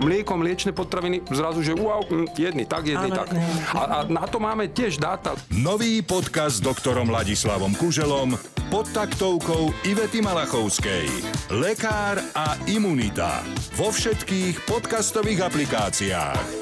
mlieko, mliečne potraviny, zrazu, že wow, jedný tak. A na to máme tiež dáta. Nový podcast s doktorom Ladislavom Kuželom pod taktovkou Ivety Malachovskej. Lekár a imunita. Vo všetkých podcastových aplikáciách.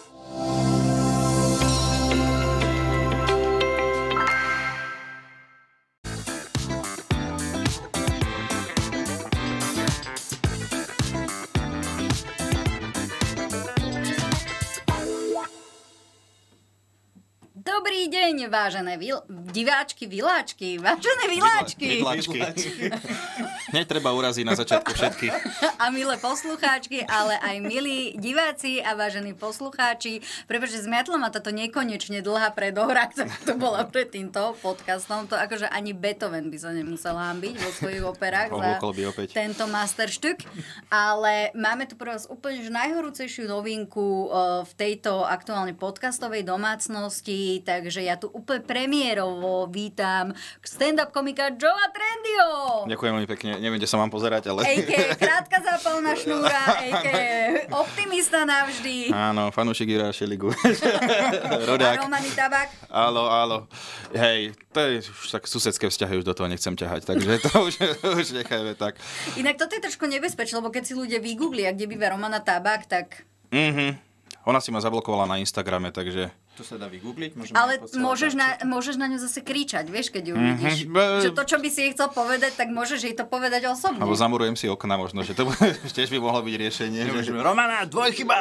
Dobrý deň, vážené diváčky, viláčky, vážené viláčky. Netreba uraziť na začiatku všetkých. A milé poslucháčky, ale aj milí diváci a vážení poslucháči. Prepáčte, zmiatla ma táto nekonečne dlhá predohra, ktorá to bola pred týmto podcastom. To akože ani Beethoven by sa nemusel hanbiť vo svojich operách za tento masterstück. Ale máme tu pre vás úplne najhorúcejšiu novinku v tejto aktuálne podcastovej domácnosti. Takže ja tu úplne premiérovo vítam stand-up komika Joea Trendyho. Ďakujem veľmi pekne. Neviem, kde sa mám pozerať, ale... A.k.a. krátka zápalná šnúra, a.k.a. optimista navždy. Áno, fanúšik Jura Šeligu. Rodák. A Romany Tabak. Áno. Hej, to je už tak susedské vzťahy, už do toho nechcem ťahať, takže to už nechajme tak. Inak toto je trošku nebezpečné, lebo keď si ľudia vygooglia, kde býva Romana Tabak, tak... Ona si ma zablokovala na Instagrame, takže... To sa dá vygoogliť? Ale môžeš na ňu zase kričať, vieš, keď ju uvidíš. Že to, čo by si jej chcel povedať, tak môžeš jej to povedať osobne. Alebo zamurujem si okna možno, že to tiež by mohlo byť riešenie. Romana, dvojchyba!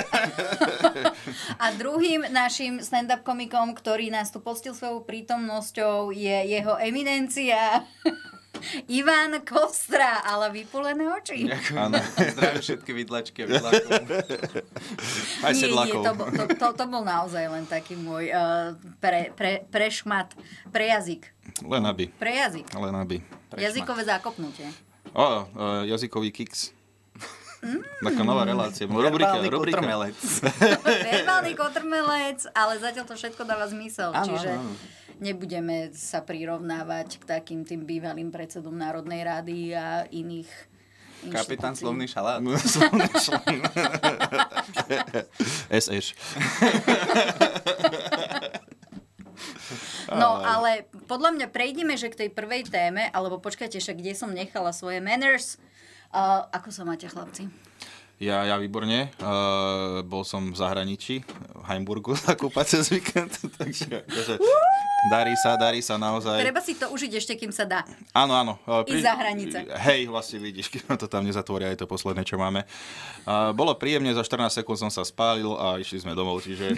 A druhým našim stand-up komikom, ktorý nás tu poctil svojou prítomnosťou, je jeho eminencia... Ivan Kostra, ale vypulené oči. Ďakujem. Zdravím všetky vidlačky a vidlákov. Aj sedlákov. To bol naozaj len taký môj prešmat, pre jazyk. Len aby. Pre jazyk. Len aby. Jazykové zákopnutie. Jazykový kiks. Taká nová relácia. Verbálny kotrmelec. Verbálny kotrmelec, ale zatiaľ to všetko dáva zmysel. Čiže nebudeme sa prirovnávať k takým tým bývalým predsedom Národnej rady a iných Kapitán Slovný šalát. SŠ. No, ale podľa mňa prejdeme, že k tej prvej téme, alebo počkajte, však kde som nechala svoje manners. Ako sa máte, chlapci? Ja výborne. Bol som v zahraničí, v Heimburgu zakúpať cez víkend, takže darí sa naozaj. Treba si to užiť ešte, kým sa dá. Áno. I za hranice. Hej, vlastne vidíš, kým to tam nezatvoria, aj to posledné, čo máme. Bolo príjemne, za 14 sekúnd som sa spálil a išli sme domov, čiže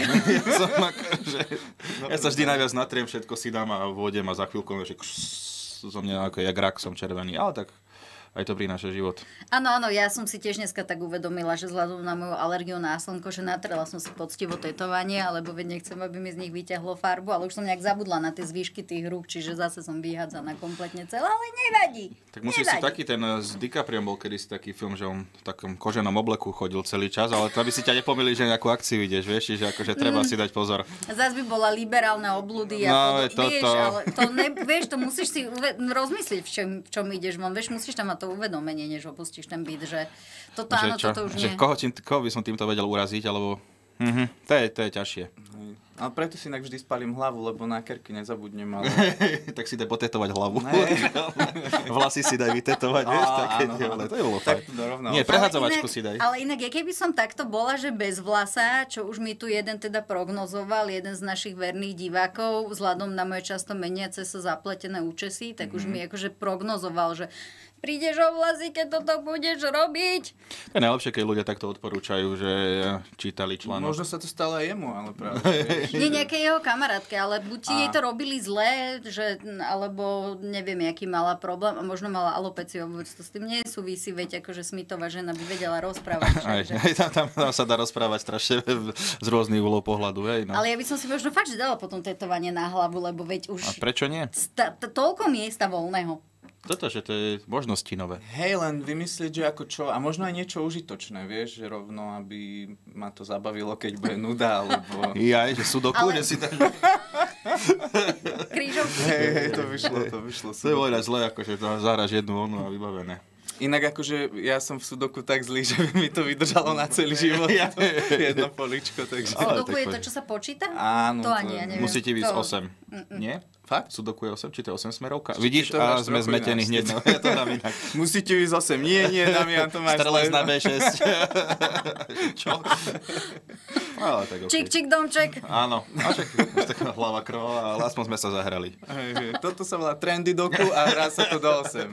ja sa vždy najviac natriem, všetko si dám a vodem a za chvíľku, že zo mňa ako jak rak som červený, ale tak... Aj to prináša život. Áno, ja som si tiež dneska tak uvedomila, že vzhľadom na moju alergiu na slnko, že natrela som si poctivo tetovanie, alebo veď nechcem, aby mi z nich vyťahlo farbu, ale už som nejak zabudla na tie zvyšky tých rúk, čiže zase som vyhádzaná kompletne celá, ale nevadí. Tak musíš si taký ten s DiCapriom bol kedysi taký film, že on v takom koženom obleku chodil celý čas, ale to by si ťa nepomýlili, že nejakú akciu ideš, vieš, že akože treba si dať pozor. Zas by bola liberálne obľudy a vieš, to musíš si rozmyslieť, v čom ideš von, vieš, musíš tam mať to uvedomenie, než opustíš ten byt, že toto že áno, toto už nie. Koho by som týmto vedel uraziť, alebo... To je ťažšie. Ale preto si inak vždy spalím hlavu, lebo na kerky nezabudnem, ale... Tak si daj potetovať hlavu. Vlasy si daj vytetovať, vieš, také dievole. To je bolo fajn. Nie, prehadzovačku si daj. Ale inak, keby som takto bola, že bez vlasa, čo už mi tu jeden teda prognozoval, jeden z našich verných divákov, vzhľadom na moje často meniace sa zapletené účesy, tak už mi akože prognozoval, že prídeš o vlasy, keď toto budeš robiť. To je najlepšie, keď ľudia takto odporúčajú, že čítali článok. Možno sa to stalo aj jemu, ale práve. Nie nejaké jeho kamarátke, ale buď jej to robili zle, alebo neviem, aký mala problém a možno mala alopeciu, vôbec to s tým nesúvisí, veď akože Smithová žena by vedela rozprávať. Tam sa dá rozprávať strašne z rôznych uhlov pohľadu. Hej, no. Ale ja by som si možno fakt, že dala potom tetovanie na hlavu, lebo veď už... A prečo nie? Toľko miesta voľného. Toto, že to je možnosti nové. Hej, len vymyslieť, že ako čo, a možno aj niečo užitočné, vieš, že rovno, aby ma to zabavilo, keď bude nuda, alebo... Že sudoku, že si tak... Krížovky. Hej, to vyšlo. To je voľa zle, akože zahraš jednu onu a vybavené. Inak akože ja som v sudoku tak zlý, že by mi to vydržalo na celý život. Jedno poličko, takže... Sudoku je to, čo sa počíta? Áno. To ani ja neviem. Musíte ísť 8. Nie? Fakt? Sudoku je 8? Či to je 8 smerovka? Vidíš, a sme zmetení hneď. No, ja to dám inak. Musíte ísť 8. Nie, Damian, to máš Strelec na B6. Čo? Ale tak okay. Čik, domček. Áno. A čak, taká hlava krvavá, ale aspoň sme sa zahrali. Toto sa volá trendy doku a hrá sa to do 8.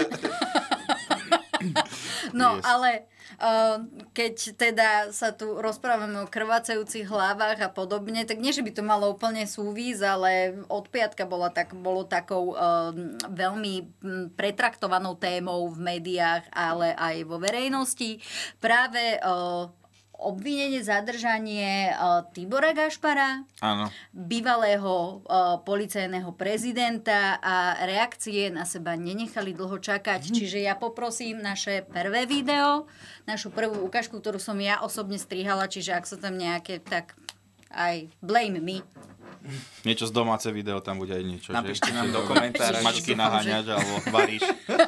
No, ale keď teda sa tu rozprávame o krvácajúcich hlavách a podobne, tak nie, že by to malo úplne súvisť, ale od piatka bolo takou veľmi pretraktovanou témou v médiách, ale aj vo verejnosti. Práve obvinenie, zadržanie Tibora Gašpara, áno, bývalého policajného prezidenta, a reakcie na seba nenechali dlho čakať. Čiže ja poprosím naše prvé video, našu prvú ukážku, ktorú som ja osobne strihala, čiže ak sú tam nejaké, tak aj blame me. Niečo z domáce video, tam bude aj niečo. Napíšte nám do komentára. Mačky naháňaš alebo varíš.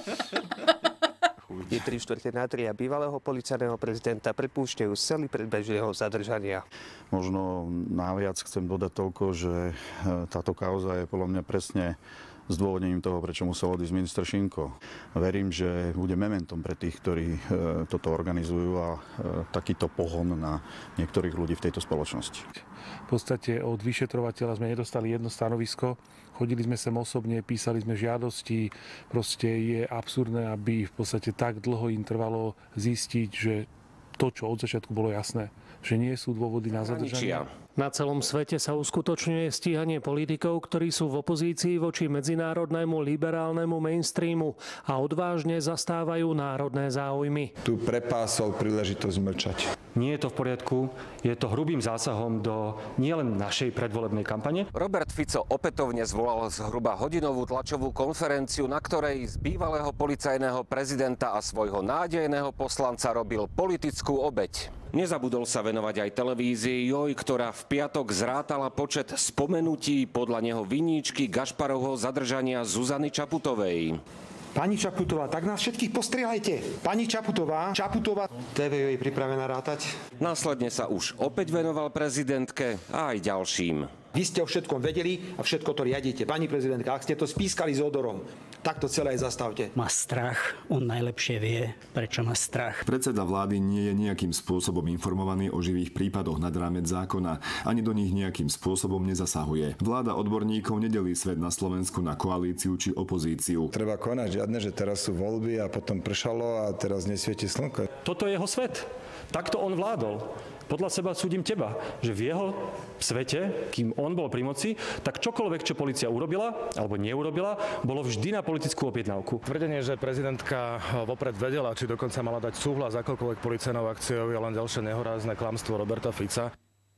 Je 3/4 a bývalého policajného prezidenta prepúšťajú z cely predbežného zadržania. Možno naviac chcem dodať toľko, že táto kauza je podľa mňa presne zdôvodnením toho, prečo musel odísť minister Šinko. Verím, že bude mementom pre tých, ktorí toto organizujú a takýto pohon na niektorých ľudí v tejto spoločnosti. V podstate od vyšetrovateľa sme nedostali jedno stanovisko. Chodili sme sem osobne, písali sme žiadosti. Proste je absurdné, aby v podstate tak dlho im trvalo zistiť, že to, čo od začiatku bolo jasné, že nie sú dôvody na zadržanie. Na celom svete sa uskutočňuje stíhanie politikov, ktorí sú v opozícii voči medzinárodnému liberálnemu mainstreamu a odvážne zastávajú národné záujmy. Tu prepásol príležitosť mlčať. Nie je to v poriadku, je to hrubým zásahom do nielen našej predvolebnej kampane. Robert Fico opätovne zvolal zhruba hodinovú tlačovú konferenciu, na ktorej z bývalého policajného prezidenta a svojho nádejného poslanca robil politickú obeť. Nezabudol sa venovať aj televízii Joj, ktorá v piatok zrátala počet spomenutí podľa neho viníčky Gašparovho zadržania Zuzany Čaputovej. Pani Čaputová, tak nás všetkých postrieľajte. Pani Čaputová. TV je pripravená rátať. Následne sa už opäť venoval prezidentke a aj ďalším. Vy ste o všetkom vedeli a všetko to riadite. Pani prezidentka, ak ste to spískali s odorom, tak to celé aj zastavte. Má strach, on najlepšie vie, prečo má strach. Predseda vlády nie je nejakým spôsobom informovaný o živých prípadoch nad rámec zákona, ani do nich nejakým spôsobom nezasahuje. Vláda odborníkov nedelí svet na Slovensku na koalíciu či opozíciu. Treba konať, žiadne, že teraz sú voľby a potom pršalo a teraz nesvieti slnko. Toto je jeho svet. Takto on vládol. Podľa seba súdim teba, že v jeho svete, kým on bol pri moci, tak čokoľvek, čo polícia urobila alebo neurobila, bolo vždy na politickú objednávku. Tvrdenie, že prezidentka vopred vedela, či dokonca mala dať súhlas akokoľvek policajnou akciou, je len ďalšie nehorázne klamstvo Roberta Fica.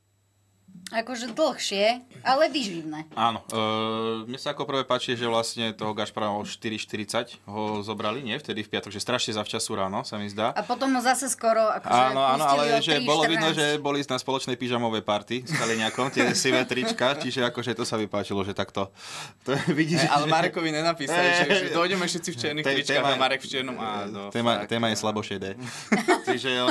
Akože dlhšie, ale vyživné. Áno. Mne sa ako prvé páči, že vlastne toho Gašpara o 4:40 ho zobrali, nie? Vtedy v piatok, že strašne zavčasu ráno, sa mi zdá. A potom ho zase skoro akože áno, ale že 3:14. bolo vidno, že boli na spoločnej pyžamovej party s Kaliňakom, tie sivé trička, čiže akože to sa mi páčilo, že takto. To vidíš. Ale Marekovi nenapísali, že dojdeme všetci v čiernych tričkách a Marek v čiernom. Téma je slabošedé. Čiže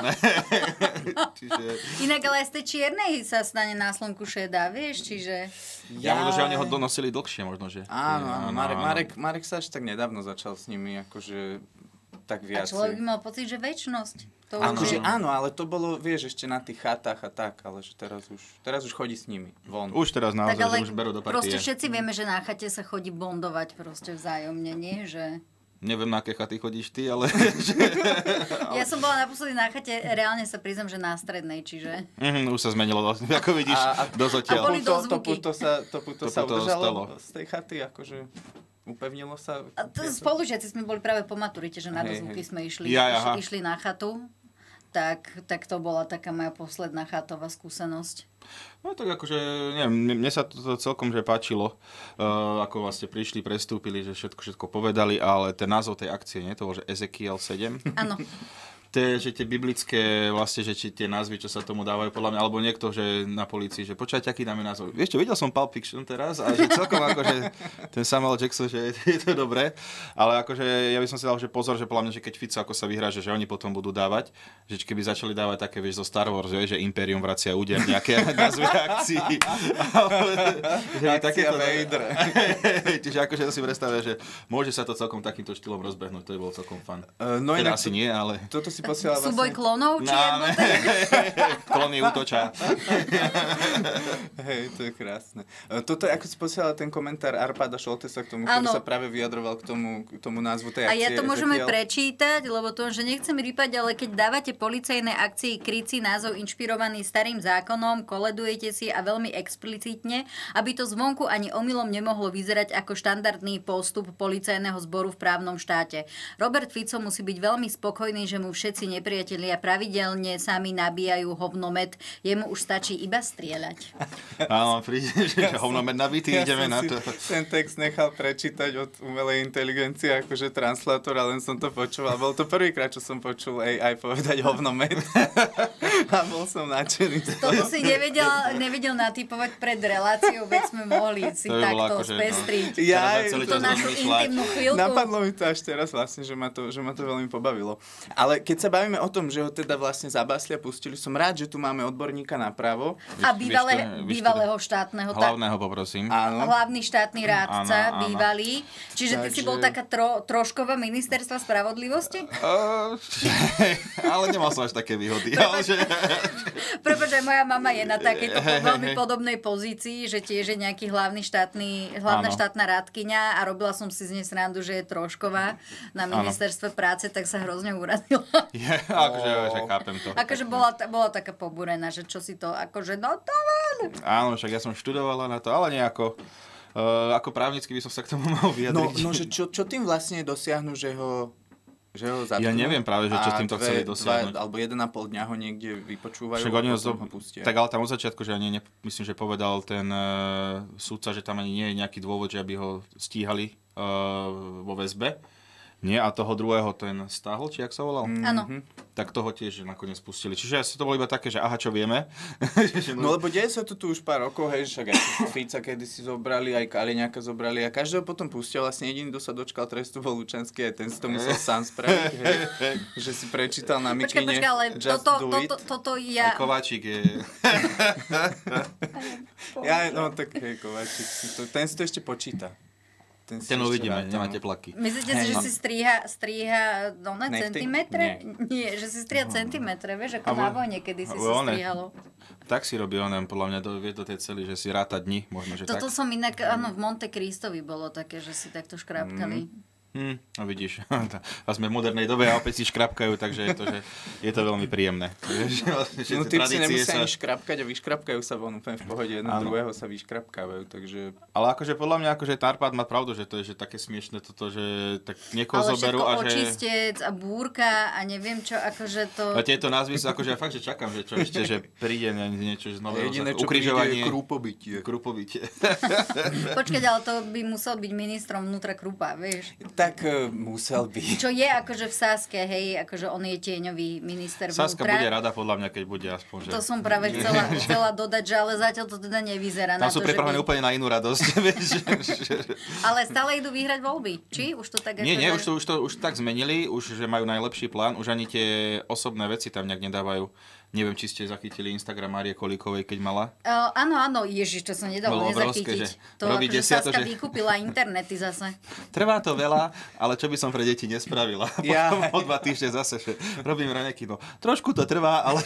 Inak ale aj z tej čiernej sa stane na slnku šedá, vieš, čiže... Ja možno, že oni ho donosili dlhšie, možno, že... Áno. Marek sa až tak nedávno začal s nimi, akože tak viac. A človek by mal pocit, že večnosť. Áno, ale to bolo, vieš, ešte na tých chatách a tak, ale že teraz už chodí s nimi von. Už teraz naozaj, tak, ale že už berú do partie. Proste všetci vieme, že na chate sa chodí bondovať proste vzájomne, nie? Že... Neviem, na aké chaty chodíš ty, ale... Ja som bola naposledy na chate, reálne sa priznam, že na strednej, čiže... Už sa zmenilo, ako vidíš, dosť odtiaľ. A boli dozvuky. To puto sa udržalo z tej chaty, akože... Upevnilo sa... A to spolužiaci sme boli práve po maturite, že na dozvuky sme išli na chatu. Tak to bola taká moja posledná chatová skúsenosť. No tak akože, neviem, mne sa to celkom že páčilo, ako vlastne prišli, prestúpili, že všetko povedali, ale ten názov tej akcie, nie? To bol, že Ezekiel 7. Áno. že tie biblické, vlastne, že tie názvy, čo sa tomu dávajú, podľa mňa, alebo niekto, že na polícii, že počkajte, aký dáme názov. Vieš čo, videl som Pulp Fiction teraz a že celkom akože ten Samuel Jackson, že je to dobré, ale akože ja by som si dal, že pozor, že podľa mňa, že keď Fico ako sa vyhrá, že oni potom budú dávať, že keby začali dávať také, vieš, zo Star Wars, že Imperium vracia úder, nejaké názvy akcií. Akcia Vader. Čiže akože to si predstavia, že môže sa to celkom takýmto štýlom rozbehnúť, to je bolo celkom fun. No teda asi nie, ale... Toto si posiela vlastne... Súboj klonov? Či Klony útočia. Hej, to je krásne. Toto je, ako si posielala ten komentár Arpáda Šoltesa k tomu, ktorý sa práve vyjadroval k tomu názvu tej akcie. A ja to môžeme prečítať, lebo to, že nechcem rýpať, ale keď dávate policajnej akcii krycí názov inšpirovaný starým zákonom, koledujete si a veľmi explicitne, aby to zvonku ani omylom nemohlo vyzerať ako štandardný postup policajného zboru v právnom štáte. Robert Fico musí byť veľmi spokojný, že mu všetci nepriatelia pravidelne sami nabíjajú hovnomet. Jemu už stačí iba strieľať. Áno, príde, že hovnomet nabitý, ideme na to. Ten text nechal prečítať od umelej inteligencie, akože translátor, a len som to počúval. Bol to prvýkrát, čo som počul AI povedať hovnomet. A bol som nadšený. Toto si nevedel natypovať pred reláciou, veď sme mohli si takto spestriť. To našu intimnú chvíľku. Napadlo mi to až teraz vlastne, že ma to veľmi pobavilo. Ale keď sa bavíme o tom, že ho teda vlastne zabásli a pustili, som rád, že tu máme odborníka na právo. A bývalého štátneho. Hlavného poprosím. Áno. Hlavný štátny rádca, bývalý. Čiže ty si bol taká trošková ministerstva spravodlivosti? Ale nemal som až také výhody. Prepáč, aj moja mama je na takejto veľmi podobnej pozícii, že tiež je nejaký hlavná štátna rádkyňa a robila som si z nej srandu, že je trošková na ministerstve práce, tak sa hrozne urazila. Akože chápem to. Akože bola taká pobúrená, že čo si to, akože no to áno, však ja som študovala na to, ale nejako ako právnicky by som sa k tomu mal vyjadriť. No že čo tým vlastne dosiahnu, že ho zatknú? Ja neviem práve, že čo s týmto chceli dosiahnuť. Alebo 1,5 dňa ho niekde vypočúvajú. Však oni ho pustia. Tak ale tam od začiatku, že ani myslím, že povedal ten sudca, že tam ani nie je nejaký dôvod, že aby ho stíhali vo väzbe. Nie, a toho druhého ten stáhol, či jak sa volal? Áno. Tak toho tiež nakoniec pustili. Čiže asi to bolo iba také, že aha, čo vieme. No lebo deje sa to tu už pár rokov, hej, však aj Fica kedysi zobrali, aj Kaliňáka zobrali a každého potom pustia. Vlastne jediný, kto sa dočkal trestu, bol Lučanský, aj ten si to musel sám spraviť, hej, že si prečítal na mikine. Počkaj, ale toto ja... Aj Kováčik je... No tak hej, Kováčik, ten si to ešte počíta. Ten uvidíme, nemáte plaky. Myslíte si, že si stríha centimetre? Nie, že si stríha centimetre, vieš, ako na vojne, kedy si strihalo. Tak si robí onem, podľa mňa vie to tej celý, že si ráta dni, možno, že Toto som inak, áno, v Monte Cristovi bolo také, že si takto škrápkali. A vidíš, a sme v modernej dobe a opäť si škrapkajú, takže je to veľmi príjemné. No ty si nemusia ani škrapkať a vyškrapkajú sa von úplne v pohode, jeden druhého sa vyškrapkávajú, takže... Ale akože podľa mňa, akože Tarpad má pravdu, že to je že také smiešné toto, že tak niekoho zoberú a že... Ale všetko očistec a búrka a neviem čo, akože to... A tieto názvy sú akože ja fakt, že čakám, že čo ešte, že príde niečo z nového. Jediné, čo príde, je Krupobytie. Počkať, ale to by musel byť ministrom vnútra Krupa, vieš? Tak musel byť. Čo je akože v Saske, hej, akože on je tieňový minister vnútra. Saska bude rada podľa mňa, keď bude aspoň, že... To som práve chcela dodať, že ale zatiaľ to teda nevyzerá na to, že... Tam sú pripravené úplne na inú radosť, vieš. Ale stále idú vyhrať voľby, či? Už to tak... Nie, už tak zmenili, už že majú najlepší plán, už ani tie osobné veci tam nejak nedávajú. Neviem, či ste zachytili Instagram Márie Kolíkovej, keď mala. Áno, ježiš, to som nedalo nezachytiť. To akože Saska vykúpila internety zase. Trvá to veľa, ale čo by som pre deti nespravila. Potom o 2 týždne zase, že robím raňaky. No, trošku to trvá, ale...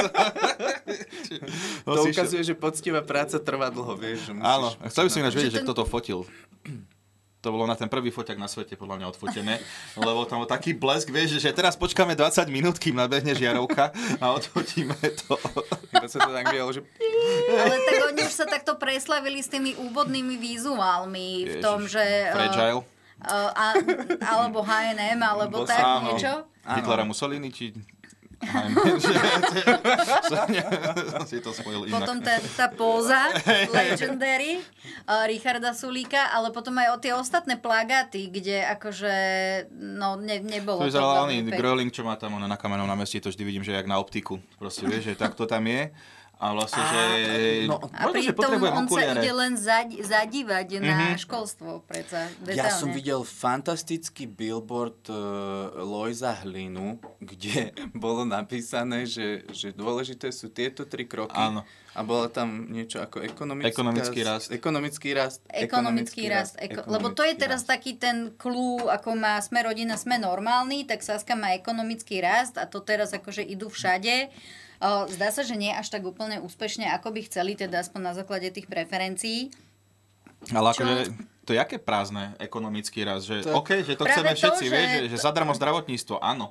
To ukazuje, že poctivá práca trvá dlho, vieš. Že musíš... Áno, chcel by som ináč vedieť, že kto to fotil. To bolo na ten prvý foťak na svete podľa mňa odfotené, lebo tam bol taký blesk, vieš, že teraz počkáme 20 minút, kým nabehne žiarovka a odfotíme to. Iba sa to tak dialo, že... Ale tak oni už sa takto preslavili s tými úvodnými vizuálmi v tom, že... Fragile. Alebo H&M, alebo tak niečo. Hitlera Mussolini, či... Si to spojil inak. Potom tá póza Legendary Richarda Sulíka, ale potom aj o tie ostatné plagáty, kde akože nebolo to veľmi pekné. Gröling, čo má tam na Kamennom námestí, to vždy vidím, že jak na optiku. Proste vieš, že takto tam je. A vlastne, že... A pritom on sa ide len zadívať na školstvo, predsa. Detálne. Ja som videl fantastický billboard Lojza Hlinu, kde bolo napísané, že dôležité sú tieto 3 kroky. Áno. A bolo tam niečo ako ekonomický rast. Lebo to je teraz taký ten clue, ako má Sme rodina, sme normálni, tak Saska má ekonomický rast a to teraz akože idú všade. Zdá sa, že nie až tak úplne úspešne, ako by chceli, teda aspoň na základe tých preferencií. Ale akože to je aké prázdne ekonomický rast, že že to chceme všetci, vieš, že zadarmo zdravotníctvo, áno.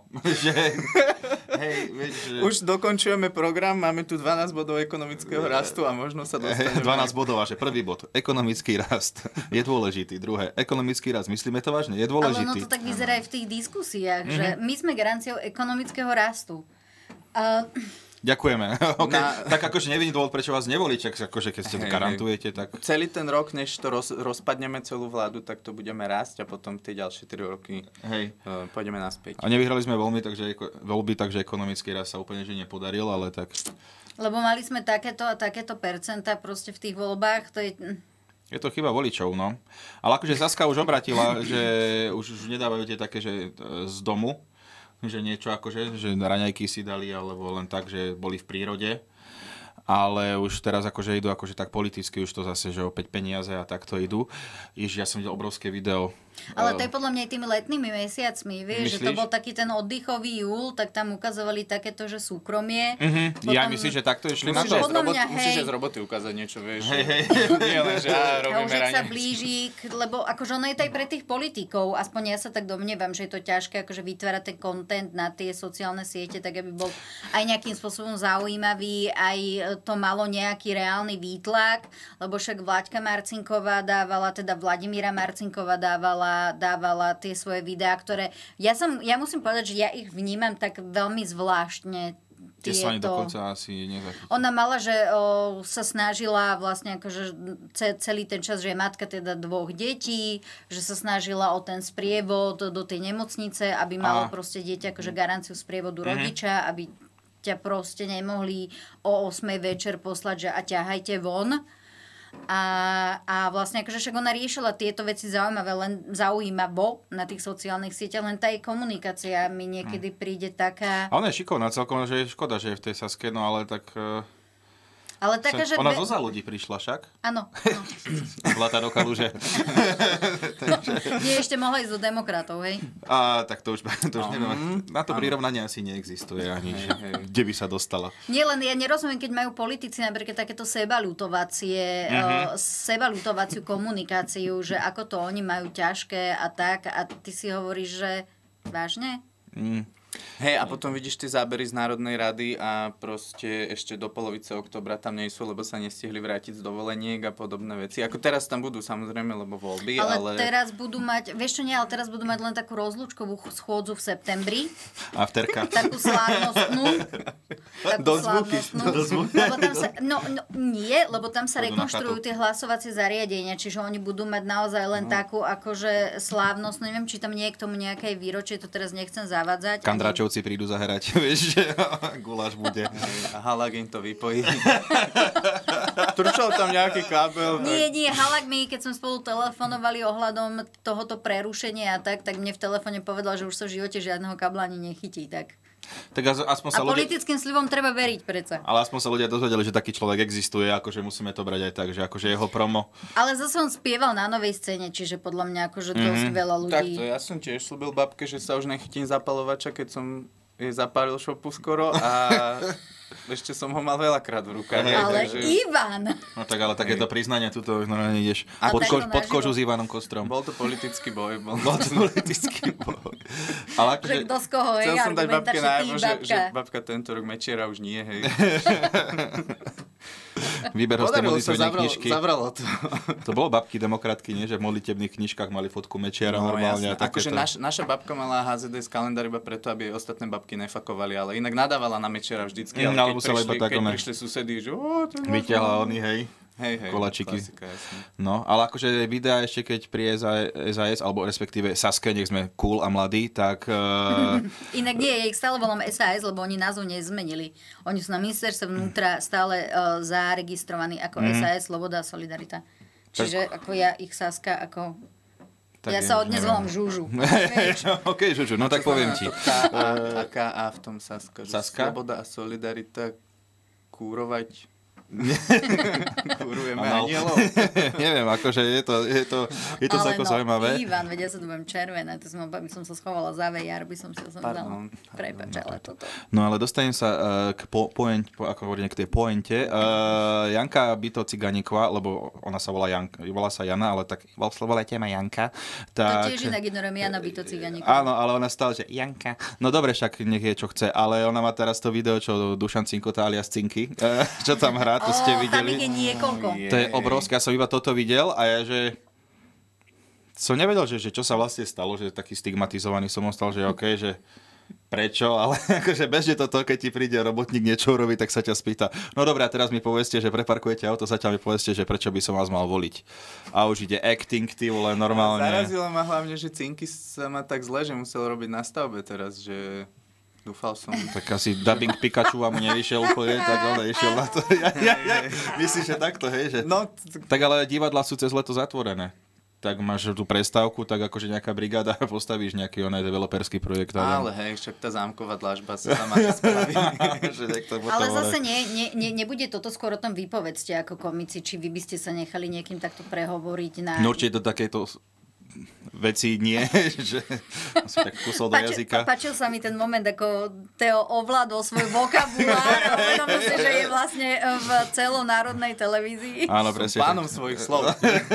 Už dokončujeme program, máme tu 12 bodov ekonomického rastu a možno sa dostaneme. 12 bodov, a že prvý bod, ekonomický rast je dôležitý, druhé, ekonomický rast, myslíme to vážne, je dôležitý. Ale to tak vyzerá aj v tých diskusiách, že my sme garanciou ekonomického rastu. Ďakujeme. Tak akože nevidím dôvod, prečo vás nevoliť, akože keď ste to garantujete, tak... Celý ten rok, než to rozpadneme celú vládu, tak to budeme rásť a potom tie ďalšie 3 roky pôjdeme naspäť. A nevyhrali sme voľby, takže ekonomický rast sa úplne že nepodaril, ale tak... Lebo mali sme takéto a takéto percentá proste v tých voľbách, to je... Je to chyba voličov, no. Ale akože Saska už obratila, že už nedávajú tie také, že z domu, že niečo akože, že raňajky si dali, alebo len tak, že boli v prírode. Ale už teraz akože idú akože tak politicky, už to zase, že opäť peniaze a takto idú. Ježiš, ja som videl obrovské video. Ale to je podľa mňa aj tými letnými mesiacmi, vieš, že to bol taký ten oddychový júl, tak tam ukazovali takéto, že súkromie. Potom... Ja myslím, že takto išli na to. Musíš z roboty ukázať niečo, vieš. Nie len, že robíme raňajky. Už sa blíži, lebo akože ono je to aj pre tých politikov, aspoň ja sa tak domnievam, že je to ťažké akože vytvárať ten content na tie sociálne siete, tak aby bol aj nejakým spôsobom zaujímavý, aj to malo nejaký reálny výtlak, lebo však Vladimíra Marcinková dávala tie svoje videá, ktoré... Ja musím povedať, že ja ich vnímam tak veľmi zvláštne. Tie sa ani dokonca asi nezachytili. Ona mala, že sa snažila vlastne akože celý ten čas, že je matka teda 2 detí, že sa snažila o ten sprievod do tej nemocnice, aby malo proste dieťa akože garanciu sprievodu rodiča, aby ťa proste nemohli o 8 večer poslať, že a ťahajte von. A vlastne akože však ona riešila tieto veci zaujímavo na tých sociálnych sieťach, len tá jej komunikácia mi niekedy príde taká... A ona je šikovná celkom, že je škoda, že je v tej Saske, no ale tak... Ale taká, že... Ona zo za ľudí prišla však? Áno. Bola tá do kaluže. Nie, ešte mohla ísť do demokratov, hej? Tak to už neviem. Na to prirovnanie asi neexistuje ani, kde by sa dostala. Nie, len ja nerozumiem, keď majú politici napríklad takéto sebaľutovaciu komunikáciu, že ako to oni majú ťažké a tak, a ty si hovoríš, že vážne? Hej, a potom vidíš tie zábery z Národnej rady a proste ešte do polovice októbra tam nie sú, lebo sa nestihli vrátiť z dovoleniek a podobné veci. Ako teraz tam budú, samozrejme, lebo voľby, ale... teraz budú mať, ale teraz budú mať len takú rozlúčkovú schôdzu v septembri. Afterka. Takú slávnostnú. Lebo tam sa, lebo tam sa rekonštruujú tie hlasovacie zariadenia, čiže oni budú mať naozaj len takú akože slávnosť, neviem, či tam nie je k tomu nejaké výročie, to teraz nechcem zavádzať. Kandračovci prídu zahrať, vieš, že guláš bude. A Halak im to vypojí. Trčal tam nejaký kábel. Nie, Halak mi, keď sme spolu telefonovali ohľadom tohoto prerušenia a tak mne v telefóne povedal, že už sa v živote žiadneho kábla ani nechytí, tak... aspoň sa politickým sľubom treba veriť predsa. Ale aspoň sa ľudia dozvedeli, že taký človek existuje, akože musíme to brať aj tak, že akože jeho promo. Ale zase on spieval na Novej scéne, čiže podľa mňa akože dosť veľa ľudí. Takto, ja som tiež slúbil babke, že sa už nechytím zapalovača, keď som jej zapálil šopu skoro a ešte som ho mal veľakrát v rukách. Ale takže... Ivan! No tak, ale takéto priznania, tuto normálne ideš pod kožu s Ivanom Kostrom. Bol to politický boj. Ale akože... Kto z koho, chcel som dať babke najavo, že babka tento rok Mečiara už nie, hej. Výber ho z tej modlitebnej knižky. Zavralo to. To bolo babky demokratky, nie? Že v modlitebných knižkách mali fotku Mečiara normálne. Akože naša babka mala HZDS kalendár iba preto, aby jej ostatné babky nefakovali, ale inak nadávala na Mečiara vždycky, ale keď prišli susedy, že vyťahla oni, hej. Koláčiky. Klasika, no, ale akože videá ešte keď pri SAS, alebo respektíve Saske, nech sme cool a mladí, tak... Inak nie, ja ich stále volám SAS, lebo oni názov nezmenili. Oni sú na ministerstve vnútra stále zaregistrovaní ako SAS, Sloboda a Solidarita. Čiže ako ja ich Saska, ako... Tak ja sa od dnes volám Žužu. OK, Žužu, no tak poviem ti. A v tom Saska. Sloboda a Solidarita kúrovať... Kúrujeme anielov. Neviem, akože je to celko zaujímavé. Ivan, vedia sa tu budem červená, to by som sa schovala za VR, by som si to dala. Prepáč, ale toto. No ale dostanem sa k k tej pointe. Janka Byto Ciganíková, lebo ona sa volá sa Jana, ale tak volajte ma Janka. Tak, to tiež inak ignorujem Jana Byto Ciganíková. Áno, ale ona stále, že Janka. No dobre, však nech je čo chce, ale ona má teraz to video, čo Dušan Cinkota alias Cinky, čo tam hrá. To ste videli. Tam je niekoľko. To je obrovské, ja som iba toto videl a ja, že som nevedel, že čo sa vlastne stalo, že taký stigmatizovaný som ostal, že OK, že prečo, ale akože bežne toto, keď ti príde robotník niečo urobiť, tak sa ťa spýta, no dobré, a teraz mi povedzte, že preparkujete auto, zatiaľ mi povedzte, že prečo by som vás mal voliť. A už ide acting, ty vole, normálne. Zarazilo ma hlavne, že Cinky sa má tak zle, že musel robiť na stavbe teraz, že... Dúfal som. Tak asi dubbing Pikachu vám nevyšiel úplne, tak ale išiel na to. Myslíš, že takto, hej? Že... No, tak ale divadlá sú cez leto zatvorené. Tak máš tú prestávku, tak akože nejaká brigáda a postavíš nejaký developerský projekt. Ale hej, však tá zámková dlažba sa tam aj spraví. Ale zase nebude toto skôr o tom vypovedzte ako komici, či vy by ste sa nechali niekým takto prehovoriť na... No určite do takéto... veci nie, že asi tak kusol do jazyka. Páčil sa mi ten moment, ako Teo ovládol svoj vokabulár a uvedomil si, že je vlastne v celonárodnej televízii. Áno, presne. Pánom svojich slov.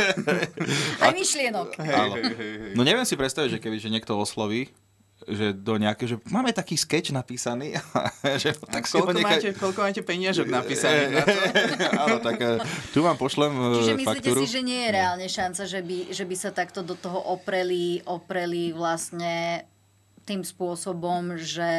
Aj myšlienok. No neviem si predstaviť, že keby niekto osloví, že do nejaké, že máme taký sketch napísaný. Že, tak koľko máte peniažok napísaných na to? Áno, tak tu vám pošlem Čiže myslíte faktúru. Si, že nie je reálne šanca, že by sa takto do toho opreli vlastne tým spôsobom, že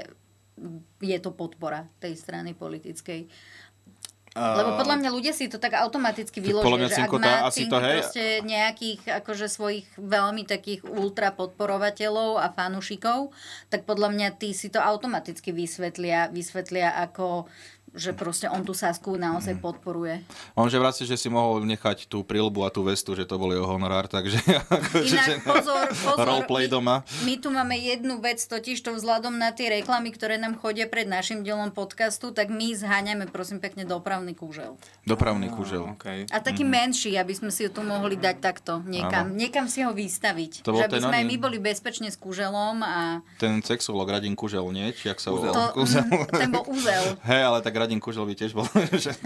je to podpora tej strany politickej? Lebo podľa mňa ľudia si to tak automaticky vyložia, že ak má Cinky proste nejakých akože svojich veľmi takých ultra podporovateľov a fanúšikov, tak podľa mňa tí si to automaticky vysvetlia ako že proste on tú Sasku naozaj podporuje. On že vracie, že si mohol nechať tú príľbu a tú vestu, že to bol jeho honorár, takže inak pozor, roleplay doma. My tu máme jednu vec, totiž to vzhľadom na tie reklamy, ktoré nám chodia pred našim dielom podcastu, tak my zháňame, prosím pekne, dopravný kužel. Dopravný kužel. Okay. A taký menší, aby sme si ho tu mohli dať takto niekam si ho vystaviť. Že aby sme aj my boli bezpečne s kuželom a... Ten sexolog Radim Kužel, nie? Či jak sa ten bol úzel. Hej, ale tak Radim Kužel by tiež bol.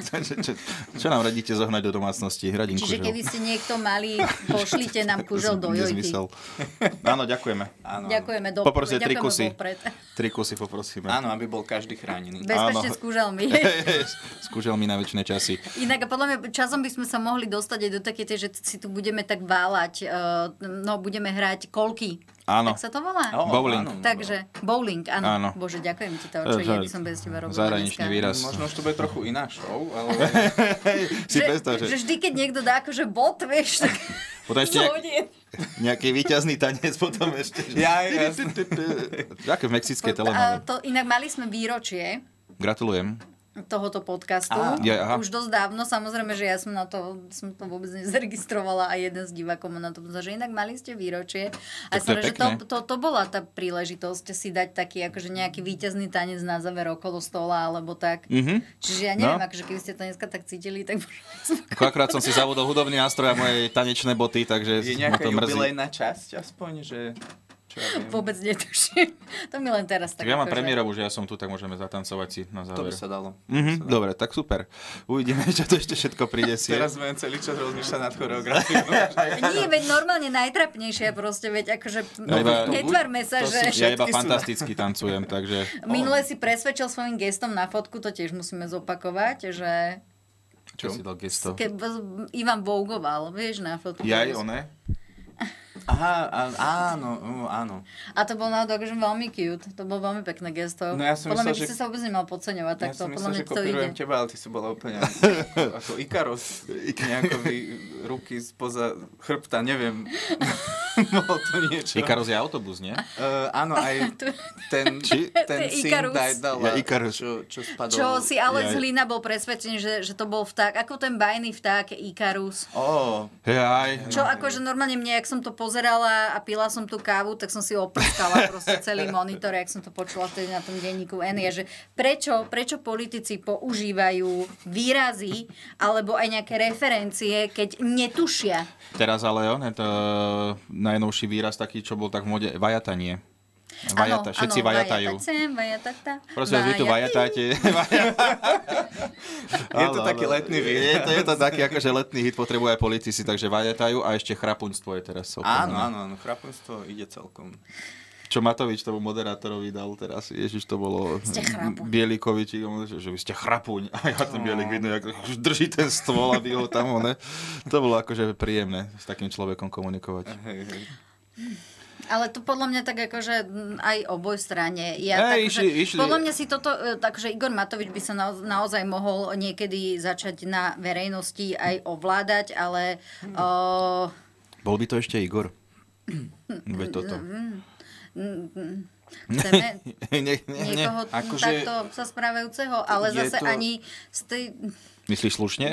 Čo nám radíte zohnať do domácnosti? Radim Čiže Kužel. keby ste niekto mali, pošlite nám Kužel do Jojky. Áno, ďakujeme. Áno. Ďakujeme Poprosite 3 kusy. Vopred. 3 kusy poprosíme. Áno, aby bol každý chránený. Bezpečne s kuželmi. S kuželmi na večné časy. Inak podľa mňa časom by sme sa mohli dostať aj do také, že si tu budeme tak váľať, budeme hrať kolky. Áno. Tak sa to volá? Bowling. Takže bowling, áno. Bože, ďakujem ti to, čo ja by som bez teba robila. Zahraničný výraz. Možno už to bude trochu iná show, ale... si predstav, že vždy, keď niekto dá akože bod, vieš, tak... Potom ešte nejaký víťazný tanec, potom ešte... Také v mexickej telenovele. Inak mali sme výročie. Gratulujem. Tohoto podcastu. Už dosť dávno, samozrejme, že ja som to vôbec nezaregistrovala a jeden z divákov ma na to povedal, že inak mali ste výročie. A som že to bola tá príležitosť si dať taký akože nejaký víťazný tanec na záver okolo stola alebo tak. Čiže ja neviem, akože keby ste to dneska tak cítili, tak... Akorát som si zavodol hudobný nástroj a moje tanečné boty, takže je nejaká jubilejná časť aspoň, že... Vôbec netuším. To mi len teraz tak... Ja mám premiérovú, že ja som tu, tak môžeme zatancovať si na záver. To by sa dalo. Dobre, tak super. Uvidíme, čo to ešte všetko príde si. Teraz sme celý čas rozmýšľať nad choreografiou. Nie, veď normálne najtrapnejšie proste, veď akože netvárme sa, že... Ja iba fantasticky tancujem, takže... Minule si presvedčil svojím gestom na fotku, to tiež musíme zopakovať, že... Čo si dal gesto? Ivan Bougoval, vieš, na fotku. Jaj, one? Aha, áno. A to bol naozaj akože veľmi cute. To bolo veľmi pekné gesto. No ja som podľa mňa myslel, by si sa vôbec nemal podceňovať Ja takto. som Podľa myslel, mňa že to ide. kopírujem teba, ale ty si bola úplne ako Ikaros. Nejako ruky spoza chrbta, neviem. Bolo to niečo. Ikaros je autobus, nie? Áno, aj ten syn Dajdala, čo spadol. Čo si Alex Hlina bol presvedčený, že to bol vták. Ako ten bajný vták Ikarus. Čo akože normálne mne, ak som to pozerala a pila som tú kávu, tak som si oprskala proste celý monitor, jak som to počula vtedy na tom denníku N, je, že prečo politici používajú výrazy alebo aj nejaké referencie, keď netušia. Teraz ale je to najnovší výraz taký, čo bol tak v mode, vajatanie. Všetci vajatajú. Prosím, vy tu vajatáte. Je to taký letný hit. Je to taký akože letný hit, potrebujú aj politici, takže vajatajú a ešte chrapuňstvo je teraz. Áno, chrapuňstvo ide celkom. Čo Matovič tomu moderátorovi dal teraz, Ježiš, to bolo Bielikovi, že vy ste chrapuň. A ja ten Bielik vidno, jak drží ten stôl, aby ho tam, ne? To bolo akože príjemné s takým človekom komunikovať. Ale to podľa mňa tak akože aj oboj strane. Išli. Podľa mňa si toto, takže Igor Matovič by sa naozaj mohol niekedy začať na verejnosti aj ovládať, ale... Bol by to ešte Igor. Veď toto. Chceme niekoho takto sa správajúceho, ale zase ani z tej... Myslíš slušne?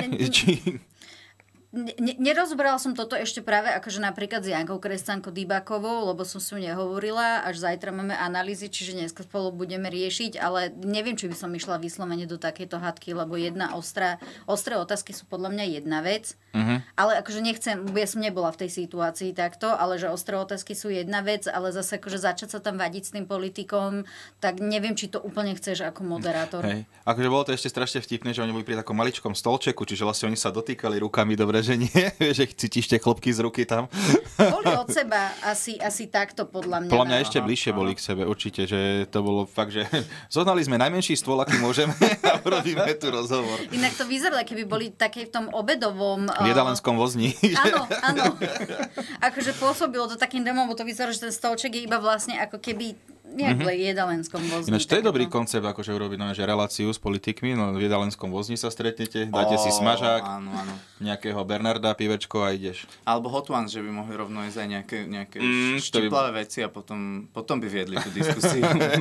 Nerozberala som toto ešte práve akože napríklad s Jankou Kresťanko-Dybákovou, lebo som s ňou nehovorila, až zajtra máme analýzy, čiže dneska spolu budeme riešiť, ale neviem, či by som išla vyslovene do takejto hádky, lebo ostré otázky sú podľa mňa jedna vec, ale akože nechcem, ja som nebola v tej situácii takto, ale že ostré otázky sú jedna vec, ale zase akože začať sa tam vadiť s tým politikom, tak neviem, či to úplne chceš ako moderátor. Hej. Akože bolo to ešte strašne vtipné, že oni boli pri takom maličkom stolčeku, čiže vlastne oni sa dotýkali rukami, dobre, že nie, že cítiš tie chlopky z ruky tam. Boli od seba asi takto podľa mňa. Podľa mňa ešte bližšie boli k sebe, určite, že to bolo fakt, že zohnali sme najmenší stôl, aký môžeme a robíme tu rozhovor. Inak to vyzeralo, keby boli také v tom obedovom... V jedálenskom vozni. Áno. Akože pôsobilo to takým domom, bo to vyzeralo, že ten stolček je iba vlastne ako keby v jedálenskom vozni. Ináč to je dobrý koncept, akože urobiť že reláciu s politikmi, no v jedálenskom vozni sa stretnete, dáte si smažák, nejakého Bernarda, pivečko a ideš. Alebo Hot Ones, že by mohli rovno ísť aj nejaké štiplavé veci a potom by viedli tú diskusiu.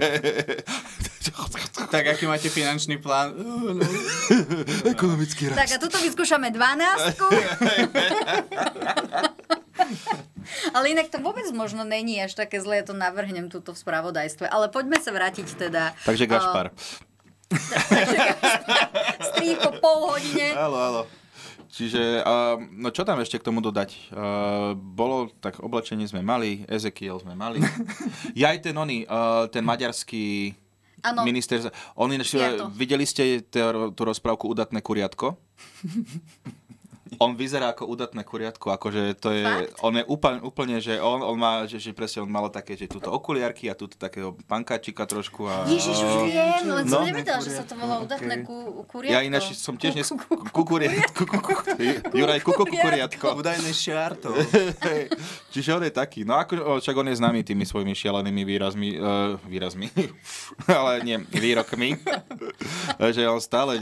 Tak, aký máte finančný plán? Ekonomický rast. Tak a tuto vyskúšame 12. Ale inak to vôbec možno není až také zlé, ja to navrhnem túto v spravodajstve. Ale poďme sa vrátiť teda... Takže Gašpar. Strých po pol hodine. Áno. Čiže, no čo tam ešte k tomu dodať? Bolo, tak oblečenie sme mali, Ezekiel sme mali. Aj ten maďarský minister... Videli ste tú rozprávku Udatné kuriatko? On vyzerá ako udatné kuriatko, akože to je, on je úplne, že on má, že presne on mal také, že túto okuliarky a túto takého pankáčika trošku a... Ježiš, už viem, len som nevedela, že sa to volá udatné kuriatko. Ja ináč som tiež Juraj kukuriatko. Údajné šiarto. Čiže on je taký, no ako, však on je známy tými svojimi šialenými výrazmi, ale nie, výrokmi, že on stále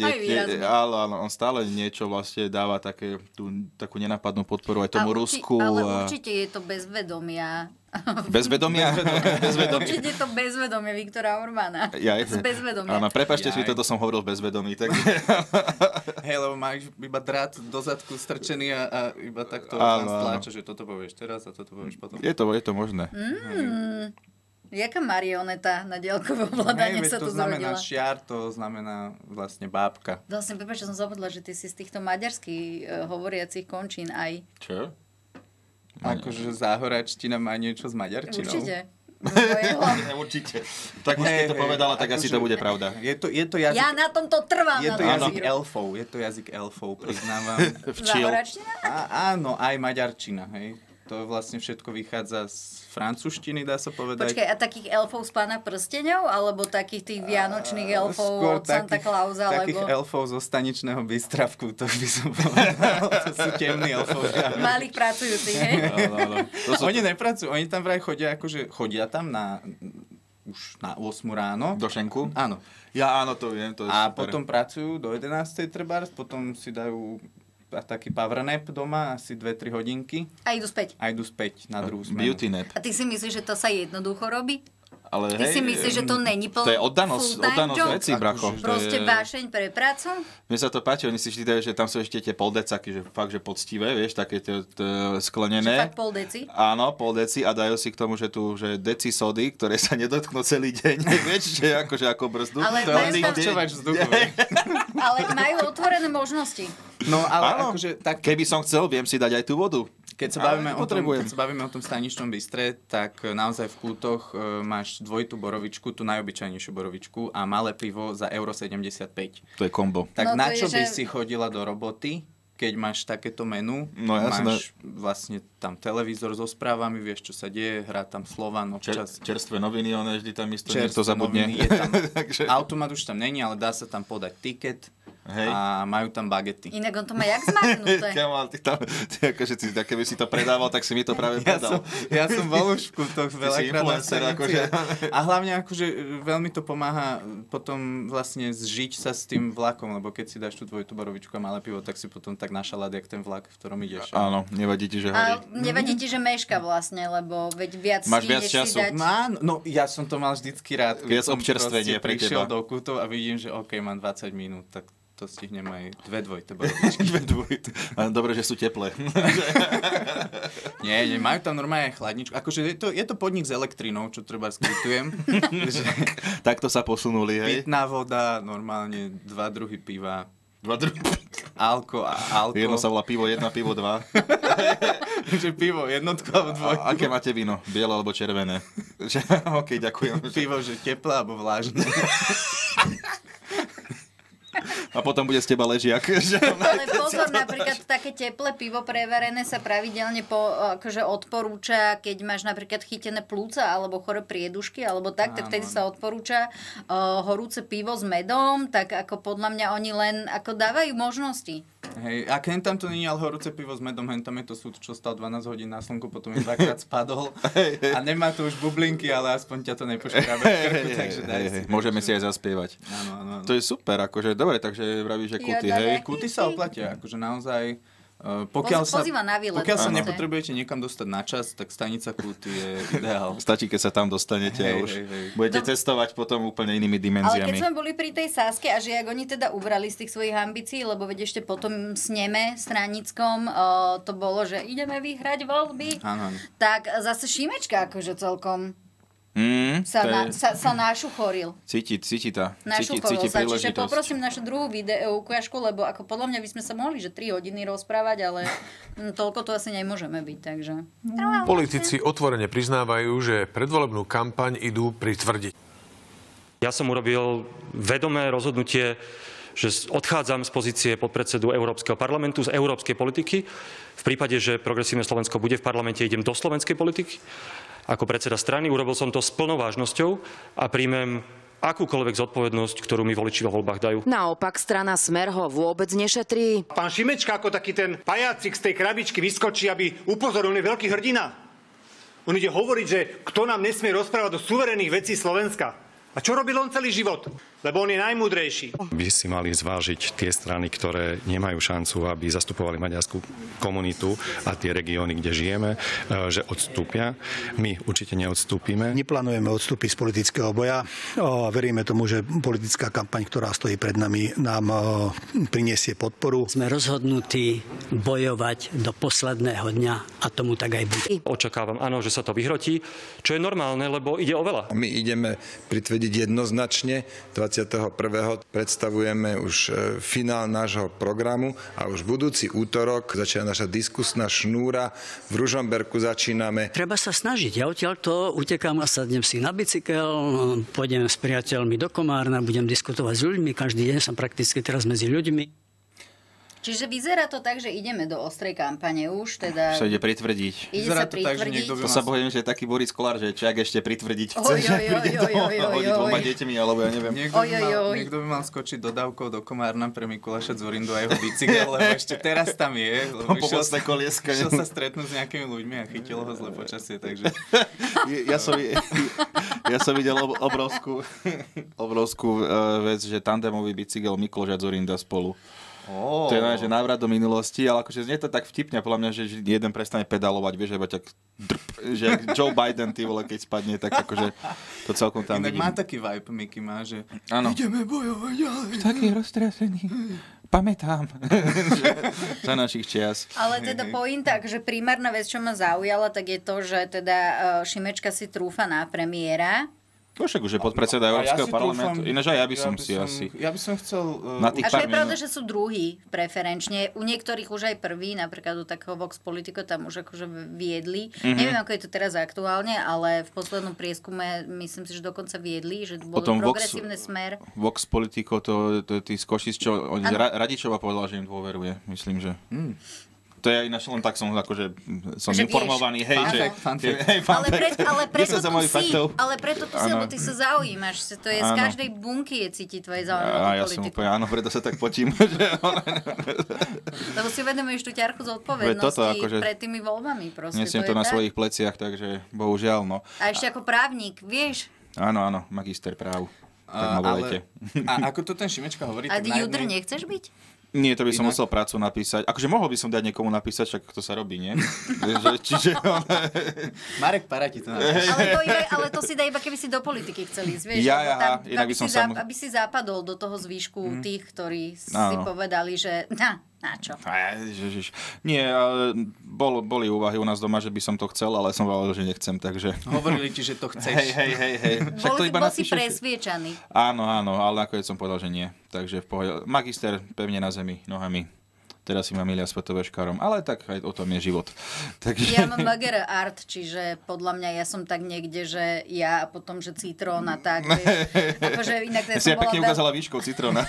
niečo vlastne dáva také takú nenápadnú podporu aj tomu Rusku. Ale určite je to bezvedomia. Bezvedomia? Určite je to bezvedomie Viktora Orbána. Z bezvedomia. Áno, prepáčte si, toto som hovoril bezvedomí. Tak... Hej, lebo máš iba drát do zadku strčený a iba takto stláča, že toto povieš teraz a toto povieš potom. Je to možné. Jaká marioneta na diaľkové ovládanie sa tu zrodila? To znamená šiar, to znamená vlastne bábka. Vlastne, prepáč, že som zabudla, že ty si z týchto maďarských hovoriacich končín aj. Čo? Akože záhoračtina má niečo s maďarčinou. Určite. Určite. Tak už keď to povedala, tak asi to bude pravda. Je to jazyk... Ja na tomto trvám. Je to jazyk elfov, priznávam. Záhoračtina? Áno, aj maďarčina, hej. To vlastne všetko vychádza z francúzštiny, dá sa povedať. Počkaj, a takých elfov z Pána prsteňov? Alebo takých tých vianočných elfov od Santa Clausa? Takých elfov zo staničného Bystra v Kútoch by som povedal. To sú temní elfovia. Malých pracujúcich, hej? No. Oni nepracujú, oni tam vraj chodia, akože chodia tam už na 8 ráno. Do šenku? Áno. Ja áno, to viem, to je a super. potom pracujú do 11. trebárs, potom si dajú taký power nap doma, asi 2-3 hodinky. A idú späť. A idú späť na druhú smenu. Beauty nap. A ty si myslíš, že to sa jednoducho robí? Ale Ty si myslíš, že to není to je oddanosť vecí, bracho. Proste vášeň pre prácu? Mne sa to páči, oni si vždy dajú, že tam sú ešte tie poldecaky, že fakt, že poctivé, vieš, také sklenené. Že fakt pol deci? Áno, pol deci a dajú si k tomu, že deci sody, ktoré sa nedotknú celý deň, vieš, že akože ako brzdu. Ale ale majú otvorené možnosti. No ale akože tak... Keby som chcel, viem si dať aj tú vodu. Keď sa bavíme o tom staničnom Bystre, tak naozaj v Kútoch máš dvojitú borovičku, tú najobyčajnejšiu borovičku a malé pivo za €75. To je kombo. Tak na čo by si chodila do roboty, keď máš takéto menu? No, máš vlastne tam televízor so správami, vieš, čo sa deje, hrá tam Slovan občas. Čerstvé noviny, one vždy tam isto niekto zabudne. Je tam. Automat už tam není, ale dá sa tam podať tiket. Hej. A majú tam bagety. Inak on to má jak zmarenuté. Keby si to predával, tak si mi to práve predal. Ja som bol už v Kútoch veľakrát. A hlavne akože veľmi to pomáha potom vlastne zžiť sa s tým vlakom, lebo keď si dáš tú dvojitú borovičku a malé pivo, tak si potom tak našalad, jak ten vlak, v ktorom ideš. Áno, nevadí ti, že horí. Nevadí ti, že meška vlastne, lebo veď viac máš viac času. No, ja som to mal vždycky rád. Viac občerstvenie pre teba. Prišiel do Kútov a vidím, že OK, mám 20 minút, tak to stihnem aj 2 dvojité borovičky. Dobre, že sú teplé. Nie, majú tam normálne chladničku. Akože je to podnik s elektrinou, čo treba skrytujem. Takto sa posunuli, hej? Pitná voda, normálne 2 druhy piva. 2 druhy? Alko. Jedno sa volá pivo 1, pivo 2. Že pivo jednotku alebo dvojku. Aké máte víno? Biele alebo červené? OK, ďakujem. Pivo, že teplé alebo vlážne. A potom bude z teba ležiak. Ale pozor, napríklad také teplé pivo prevarené sa pravidelne akože odporúča, keď máš napríklad chytené plúca alebo chore priedušky alebo tak vtedy sa odporúča horúce pivo s medom, tak ako podľa mňa oni len ako dávajú možnosti. Hej, a hen tam to nie je ale horúce pivo s medom, hen tam je to súd, čo stal 12 hodín na slnku, potom je 2-krát spadol a nemá to už bublinky, ale aspoň ťa to nepoškrábe v krku, takže daj si. Môžeme si aj zaspievať. Áno. To je super, akože dobre, takže vravíš, že kuty, hej? Kuty sa oplatia, akože naozaj. Pokiaľ sa nepotrebujete niekam dostať na čas, tak stanica Kúty je ideál. Stačí, keď sa tam dostanete a už budete cestovať potom úplne inými dimenziami. Ale keď sme boli pri tej Saske a že jak oni teda ubrali z tých svojich ambícií, lebo veď ešte potom sneme stranickom to bolo, že ideme vyhrať voľby, tak zase Šimečka akože celkom sa našuchoril. Cíti tá. Našuchoril sa. Čiže poprosím našu druhú ukážku, lebo ako podľa mňa by sme sa mohli, že 3 hodiny rozprávať, ale toľko to asi nemôžeme byť, takže... Politici otvorene priznávajú, že predvolebnú kampaň idú pritvrdiť. Ja som urobil vedomé rozhodnutie, že odchádzam z pozície podpredsedu Európskeho parlamentu, z európskej politiky. V prípade, že Progresívne Slovensko bude v parlamente, idem do slovenskej politiky. Ako predseda strany urobil som to s plnou vážnosťou a príjmem akúkoľvek zodpovednosť, ktorú mi voliči vo voľbách dajú. Naopak strana Smer ho vôbec nešetrí. Pán Šimečka ako taký ten pajácik z tej krabičky vyskočí, aby upozoril veľký hrdina. On ide hovoriť, že kto nám nesmie rozprávať o suverénnych vecí Slovenska. A čo robil on celý život? Lebo on je najmúdrejší. By si mali zvážiť tie strany, ktoré nemajú šancu, aby zastupovali maďarskú komunitu a tie regióny, kde žijeme, že odstúpia. My určite neodstúpime. Neplánujeme odstúpiť z politického boja. Veríme tomu, že politická kampaň, ktorá stojí pred nami, nám prinesie podporu. Sme rozhodnutí bojovať do posledného dňa a tomu tak aj bude. Očakávam, áno, že sa to vyhrotí, čo je normálne, lebo ide o veľa. My ideme pritvrdiť jednoznačne. 21. predstavujeme už finál nášho programu a už budúci útorok začína naša diskusná šnúra. V Ružomberku začíname. Treba sa snažiť. Ja odtiaľto utekám a sadnem si na bicykel, pôjdem s priateľmi do Komárna, budem diskutovať s ľuďmi. Každý deň som prakticky teraz medzi ľuďmi. Čiže vyzerá to tak, že ideme do ostrej kampane už, teda... Sa ide pritvrdiť. Ide sa pritvrdiť. To sa bojím, že je taký Boris Kolár, že čak ešte pritvrdiť chce, že príde hodiť 2 deťmi, alebo ja neviem. Niekto by mal skočiť dodávkou do Komárna pre Mikuláša Dzorindu a jeho bicykel, lebo ešte teraz tam je. Pomocné kolieska. Šiel sa stretnúť s nejakými ľuďmi a chytilo ho zle počasie, takže... Ja som videl obrovskú vec, že tandemový bicykel Mikloš a Dzorinda spolu. To je že návrat do minulosti, ale akože znie to tak vtipne, podľa mňa, že jeden prestane pedalovať, vieš, iba tak že Joe Biden, ty vole, keď spadne, tak akože to celkom tam inak vidím. má taký vibe, Mickey má, že ideme bojovať ďalej. Taký roztrasený. Pamätám. Za našich čias. Ale teda pointa, že primárna vec, čo ma zaujala, tak je to, že teda Šimečka si trúfa na premiéra. Však už je podpredseda Európskeho parlamentu. Ináč aj ja by som si asi... Ja by som chcel... Ako je pravda, že sú druhí preferenčne. U niektorých už aj prvý, napríklad u takého Vox Politico tam už akože viedli. Neviem, ako je to teraz aktuálne, ale v poslednom prieskume myslím si, že dokonca viedli, že bol progresívny Smer. Vox Politico, to tí z Košic, čo Radičová povedala, že im dôveruje. Myslím, že... To je ináč len tak som akože som že informovaný, hej, že... Ale preto tu si, lebo ty sa zaujímaš, to je z každej bunky je cítiť tvoje zaujímavé politiku. Ja som úplne, áno, preto sa tak potím. Lebo si uvedomuješ tú ťarchu zodpovednosti pred tými voľbami. Nesiem to na svojich pleciach, takže bohužiaľ, no. A ešte ako právnik, vieš? Áno, magister práv. Tak ma volajte. A ako to ten Šimečka hovorí? A Judr nechceš byť? Nie, to by som musel prácu napísať. Akože mohol by som dať niekomu napísať, však to sa robí, nie? Čiže... Marek Para ti to napíše. Ale to si dá iba, keby si do politiky chceli ísť, vieš? Inak by som aby si zapadol do toho zvýšku tých, ktorí si povedali, že na čo? Nie, boli úvahy u nás doma, že by som to chcel, ale som povedal, že nechcem, takže... Hovorili ti, že to chceš. Hej. Bol si presviečaný. Áno, ale nakoniec som povedal, že nie. Takže v pohode. Magister pevne na zemi, nohami. Teraz si ma milia s fotoveškárom, ale tak aj o tom je život. Takže... Ja mám bagera art, čiže podľa mňa ja som tak niekde, že ja a potom, že citrón a tak. Akože inak ja si ja pekne ukázala výškou citróna.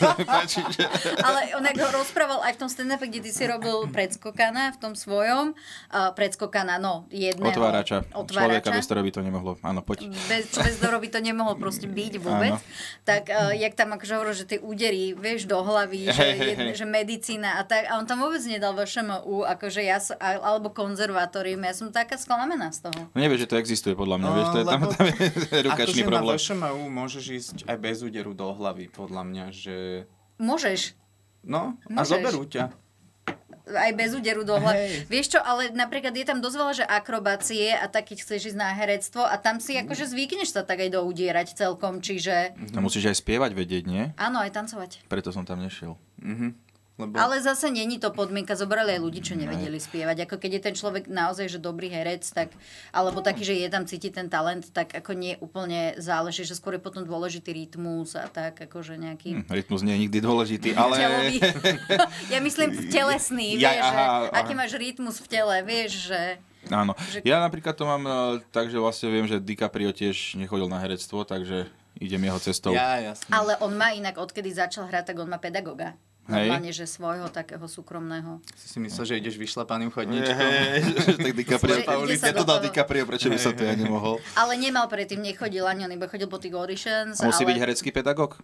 Ale on ho rozprával aj v tom stand-upe, kde ty si robil predskokana v tom svojom. Predskokana, jedného. Otvárača. Človeka bez ktorého by to nemohlo. Áno, poď. Bez ktorého by to nemohlo proste byť vôbec. Tak jak tam akože hovoril, že tie údery, vieš, do hlavy, že medicína a tak. On tam vôbec nedal VŠMU, akože alebo konzervatórium. Ja som taká sklamená z toho. No nevieš, že to existuje podľa mňa, vieš, to je tam je rukačný problém. Akože na VŠMU môžeš ísť aj bez úderu do hlavy, podľa mňa, že... Môžeš. No, a zoberú ťa. Aj bez úderu do hlavy. Vieš čo, ale napríklad je tam dosť veľa, že akrobácie a tak, keď chceš ísť na herectvo a tam si akože zvykneš sa tak aj doudierať celkom, čiže... Tam musíš aj spievať vedieť, nie? Áno, aj tancovať. Preto som tam nešiel. Lebo... Ale zase není to podmienka, zobrali aj ľudí, čo nevedeli spievať. Ako keď je ten človek naozaj že dobrý herec, tak, alebo taký, že je tam cíti ten talent, tak ako nie úplne záleží, že skôr je potom dôležitý rytmus a tak, akože nejaký... Rytmus nie je nikdy dôležitý, ale... Telový. Ja myslím telesný, vieš, že aký máš rytmus v tele, vieš, že... Áno. Ja napríklad to mám tak, že vlastne viem, že DiCaprio tiež nechodil na herectvo, takže idem jeho cestou. Jasne. Ale on má inak, odkedy začal hrať, tak on má pedagoga. Normálne, že svojho takého súkromného. Si myslel, že ideš vyšlapaným chodníčkom? Tak DiCaprio, ja to dal DiCaprio, prečo by som to ja nemohol? Ale nemal predtým, nechodil ani on, iba chodil po tých auditions. A musí byť herecký pedagóg?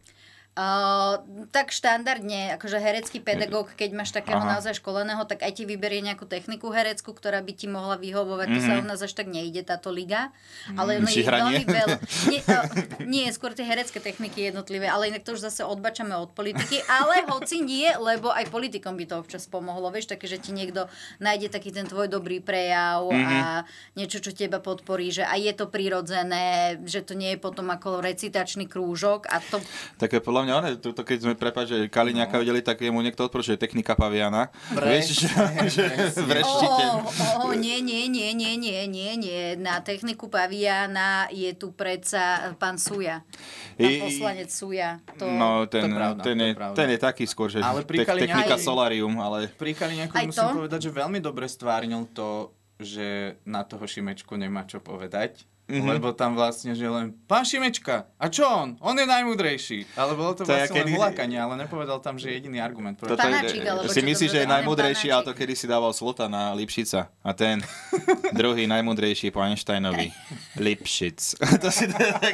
Tak štandardne, akože herecký pedagóg, keď máš takého naozaj školeného, tak aj ti vyberie nejakú techniku hereckú, ktorá by ti mohla vyhovovať. To sa u nás až tak nejde, táto liga. Ale je veľmi veľa. Nie, skôr tie herecké techniky jednotlivé, ale inak to už zase odbačame od politiky. Ale hoci nie, lebo aj politikom by to občas pomohlo. Vieš, také, že ti niekto nájde taký ten tvoj dobrý prejav a niečo, čo teba podporí, že aj je to prirodzené, že to nie je potom ako recitačný krúžok. A to... Také podľa mňa, keď sme že Kaliňáka videli, tak jemu niekto odporučuje technika paviana. Vieš, že vreštite. Nie. Na techniku paviana je tu predsa pán Suja. Pán poslanec Suja. Ten je taký skôr, že technika solarium, ale... Pri Kaliňáku musím povedať, že veľmi dobre stvárnil to, že na toho Šimečku nemá čo povedať. Lebo tam vlastne, že len pán Šimečka, a čo on? On je najmúdrejší. Ale bolo to vlastne len hulákanie, ale nepovedal tam, že jediný argument. Si myslíš, že je najmúdrejší, ale to kedy si dával Slota na Lipšica. A ten druhý najmúdrejší po Einsteinovi. Lipšic. To si tak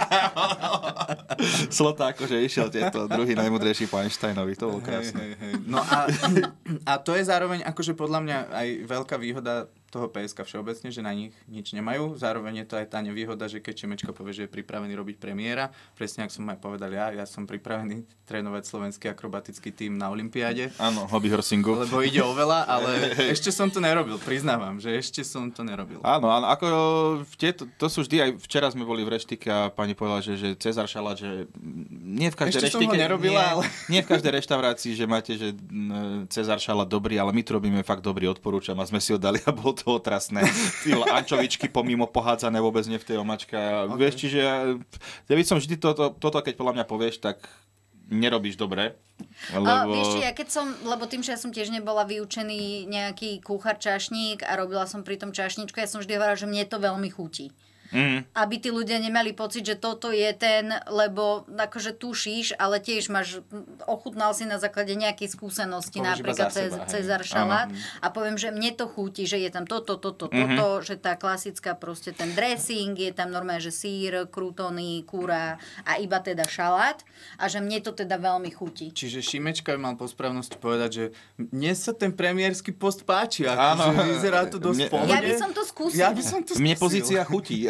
Slota akože išiel tieto druhý najmúdrejší po Einsteinovi. To bolo krásne. No a to je zároveň akože podľa mňa aj veľká výhoda toho PSK všeobecne, že na nich nič nemajú. Zároveň je to aj tá nevýhoda, že keď Šimečka povie, že je pripravený robiť premiéra, presne ako som aj povedal ja som pripravený trénovať slovenský akrobatický tím na olympiáde. Áno, hobbyhorsingu. Lebo ide o veľa, ale ešte som to nerobil, priznávam, že ešte som to nerobil. Áno, ako to sú vždy, aj včera sme boli v reštike a pani povedala, že Cezar Šalát, že nie v každej reštike, nie v každej reštaurácii, že máte, že Cezar Šalát dobrý, ale my to robíme fakt dobrý, odporúčam a sme si ho dali a bol to otrasné. Ančovičky pomimo pohádzané vôbec nie v tej omačke. Okay. Vieš, čiže ja by som vždy toto, keď podľa mňa povieš, tak nerobíš dobre. Vieš, ja keď som, lebo tým, že ja som tiež nebola vyučený nejaký kuchár čašník a robila som pri tom čašničku, ja som vždy hovorila, že mne to veľmi chutí. Aby tí ľudia nemali pocit, že toto je ten, lebo akože tušíš, ale tiež ochutnal si na základe nejakej skúsenosti, napríklad Cezar Šalát a poviem, že mne to chutí, že je tam toto, že tá klasická proste ten dressing, je tam normálne, že sír, krútony, kúra a iba teda šalát a že mne to teda veľmi chutí. Čiže Šimečka by mal po správnosti povedať, že mne sa ten premiérsky post páči, vyzerá to dosť pohode. Ja by som to skúsil. Mne pozícia chutí.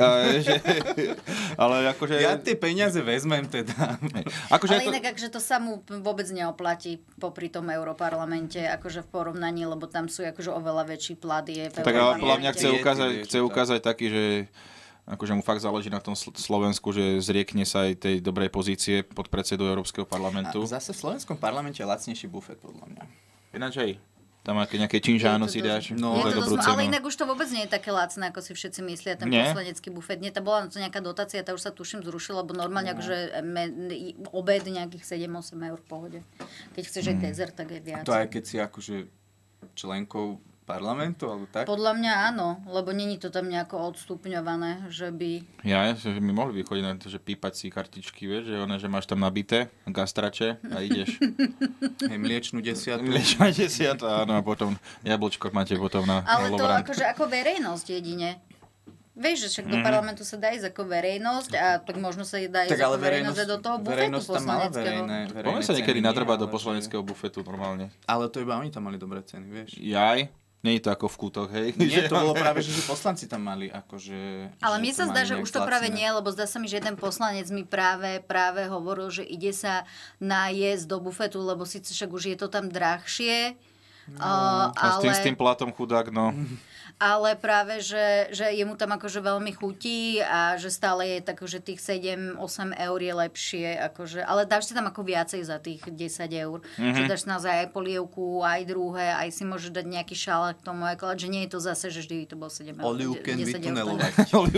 Ale akože... Ja tie peniaze vezmem teda. Ale inak, akože to sa mu vôbec neoplatí popri tom Europarlamente, akože v porovnaní, lebo tam sú akože oveľa väčší plat. Tak ale podľa mňa chce ukázať taký, že akože mu fakt záleží na tom Slovensku, že zriekne sa aj tej dobrej pozície pod predsedu Európskeho parlamentu. A zase v slovenskom parlamente je lacnejší bufet, podľa mňa. Ináč aj. Tam nejaké činžáno si dáš. Ale inak už to vôbec nie je také lacné, ako si všetci myslia, ten poslanecký bufet. Nie, tam bola na to nejaká dotácia, tá už sa tuším zrušila, lebo normálne akože obed nejakých 7-8 eur v pohode. Keď chceš aj dezert, tak je viac. To aj keď si akože členkou parlamentu, alebo tak? Podľa mňa áno, lebo není to tam nejako odstupňované, že by... Že by mohli vychodiť na to, že pípať si kartičky, vieš, že máš tam nabité gastrače a ideš. Mliečnú desiatu. Mliečnú desiatu, áno, a potom jablčko máte potom na ale to akože ako verejnosť jedine. Vieš, že však do parlamentu sa dá ísť ako verejnosť a tak možno sa dá ísť ako verejnosť do toho bufetu poslaneckého. Poďme sa niekedy nadrbať do poslaneckého bufetu normálne. Ale to iba oni tam mali dobré ceny, vieš. Jaj? Nie je to ako v kútoch, hej? Nie, to bolo práve, že poslanci tam mali akože... Ale mne sa zdá, že už to práve nie, lebo zdá sa mi, že jeden poslanec mi práve hovoril, že ide sa najesť do bufetu, lebo síce však už je to tam drahšie. Ale... S tým platom chudák, no... Ale práve, že jemu tam akože veľmi chutí a že stále je tak, že tých 7-8 eur je lepšie, akože, ale dáš si tam ako viacej za tých 10 eur. Že dáš naozaj aj polievku, aj druhé, aj si môžeš dať nejaký šalát k tomu, že nie je to zase, že vždy to bolo 7 eur. All you can vytunelovať.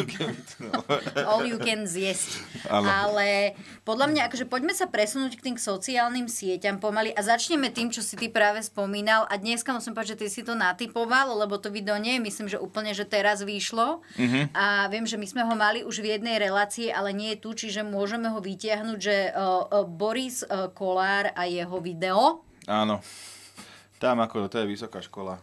All you can zjesť. Ale podľa mňa, akože poďme sa presunúť k tým sociálnym sieťam pomaly a začneme tým, čo si ty práve spomínal a dneska musím povedať, že ty si to natypoval, lebo to video nie je, myslím, že úplne, že teraz vyšlo. A viem, že my sme ho mali už v jednej relácii, ale nie je tu, čiže môžeme ho vytiahnuť, že Boris Kollár a jeho video. Áno. Tam ako, to je vysoká škola.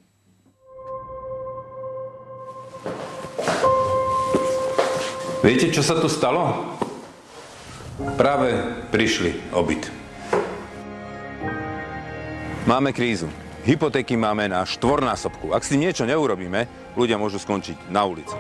Viete, čo sa tu stalo? Práve prišli o byt. Máme krízu. Hypotéky máme na 4-násobku. Ak si niečo neurobíme, ľudia môžu skončiť na ulici.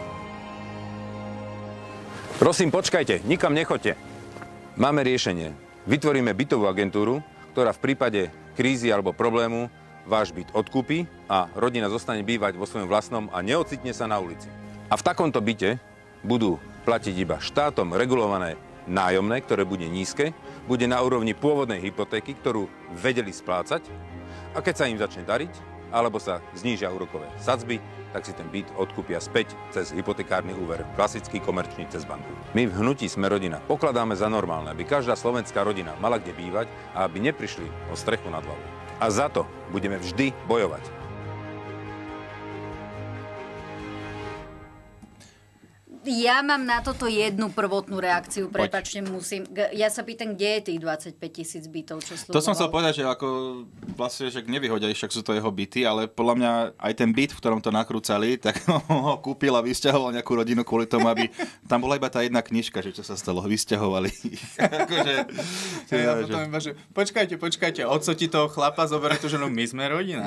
Prosím, počkajte, nikam nechoďte. Máme riešenie. Vytvoríme bytovú agentúru, ktorá v prípade krízy alebo problému váš byt odkúpi a rodina zostane bývať vo svojom vlastnom a neocitne sa na ulici. A v takomto byte budú platiť iba štátom regulované nájomné, ktoré bude nízke, bude na úrovni pôvodnej hypotéky, ktorú vedeli splácať. A keď sa im začne dariť, alebo sa znížia úrokové sadzby, tak si ten byt odkúpia späť cez hypotekárny úver, klasický komerčný cez banku. My v hnutí Sme rodina pokladáme za normálne, aby každá slovenská rodina mala kde bývať a aby neprišli o strechu nad hlavou. A za to budeme vždy bojovať. Ja mám na toto jednu prvotnú reakciu, prepáčte, musím. Ja sa pýtam, kde je tých 25 000 bytov, čo sluboval? To som chcel povedať, že ako vlastne, že nevyhodia, však sú to jeho byty, ale podľa mňa aj ten byt, v ktorom to nakrúcali, tak ho kúpil a vysťahoval nejakú rodinu kvôli tomu, aby tam bola iba tá jedna knižka, že čo sa stalo, vysťahovali. Akože, ja potom iba, že počkajte, oco ti toho chlapa zoberie tú ženu, my sme rodina.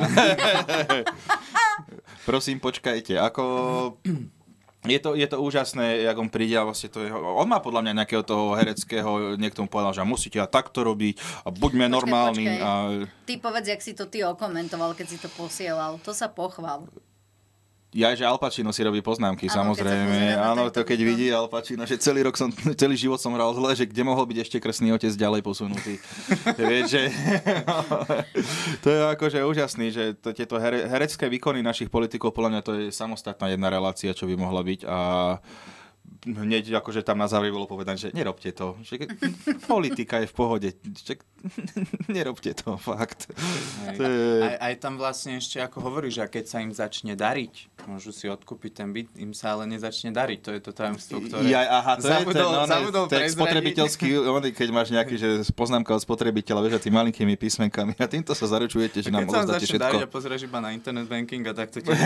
Prosím, počkajte, ako... Je to úžasné, jak on príde a vlastne to je... On má podľa mňa nejakého toho hereckého, niekto mu povedal, že musíte takto robiť a buďme normálni. Počkaj. A... Ty povedz, jak si to ty okomentoval, keď si to posielal. To sa pochvál. Ja, že Al Pacino si robí poznámky, samozrejme. Áno, to keď vidí Al Pacino, že celý život som hral zle, že kde mohol byť ešte krstný otec ďalej posunutý. Vieš, že... to je akože úžasný, že tieto herecké výkony našich politikov, podľa mňa to je samostatná jedna relácia, čo by mohla byť a hneď akože tam na záver bolo povedané, že nerobte to. Že politika je v pohode. Že nerobte to, fakt. Aj tam vlastne ešte ako hovoríš, že keď sa im začne dariť, môžu si odkúpiť ten byt, im sa ale nezačne dariť. To je to tajomstvo, ktoré zabudol prezradiť. Spotrebiteľský, keď máš nejaký, že poznámka od spotrebiteľa, vieš, a tým malinkými písmenkami a týmto sa zaručujete, že nám odozdáte všetko. Keď sa dariť a pozrieš iba na internet banking a tak to ti...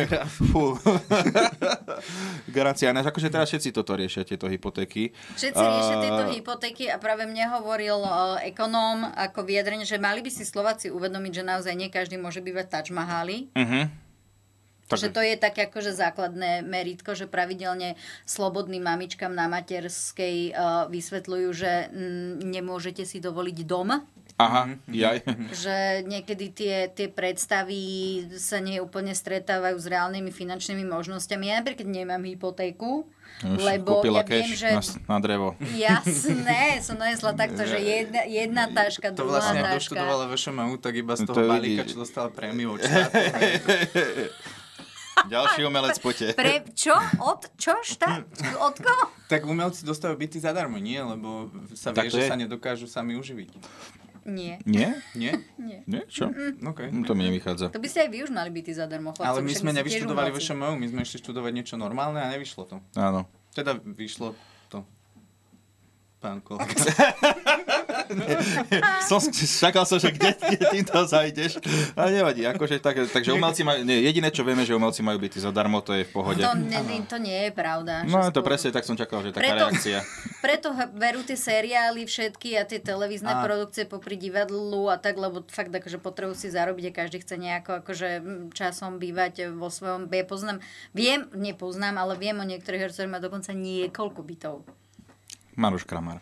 Garancia. Akože teraz všetci toto riešia, tieto hypotéky. Všetci riešia tieto hypotéky a práve mne hovoril ekonóm ako vyjadrenie, že mali by si Slováci uvedomiť, že naozaj nie každý môže bývať v Taj Mahali. Že to je také akože základné meritko, že pravidelne slobodným mamičkám na materskej vysvetľujú, že nemôžete si dovoliť dom. Aha, jaj. Že niekedy tie predstavy sa neúplne stretávajú s reálnymi finančnými možnosťami. Ja napríklad nemám hypotéku, lebo ja viem, že... na drevo. Jasné, som najesla takto, že jedna taška, to druhá vlastne, taška. To vlastne, doštudovala VŠMU, tak iba z toho balíka, čo dostala prémiu od štátu. Ďalší umelec, poďte. Čo? Od koho? Tak umelci dostávajú byty zadarmo, nie? Lebo sa vie, že sa nedokážu sami uživiť. Nie. Nie? Nie? Nie? Čo? Okay. To mi nevychádza. To by ste aj vy už mali byty zadarmo. Chlapcom, ale my sme nevyštudovali VŠMU, my sme išli študovať niečo normálne a nevyšlo to. Áno. Teda vyšlo to. Pán kolega. Čakal som, že kde týmto zajdeš. Ale nevadí. Akože, takže umelci majú... Jediné, čo vieme, že umelci majú byty zadarmo, to je v pohode. To nie je pravda. No to presne, tak som čakal, že taká reakcia. Preto berú tie seriály všetky a tie televízne produkcie popri divadlu a tak, lebo fakt akože potrebujú si zarobiť a každý chce nejako akože časom bývať vo svojom... Nepoznám, ale viem o niektorých hercoch, ktorí má dokonca niekoľko bytov. Maroš Kramar.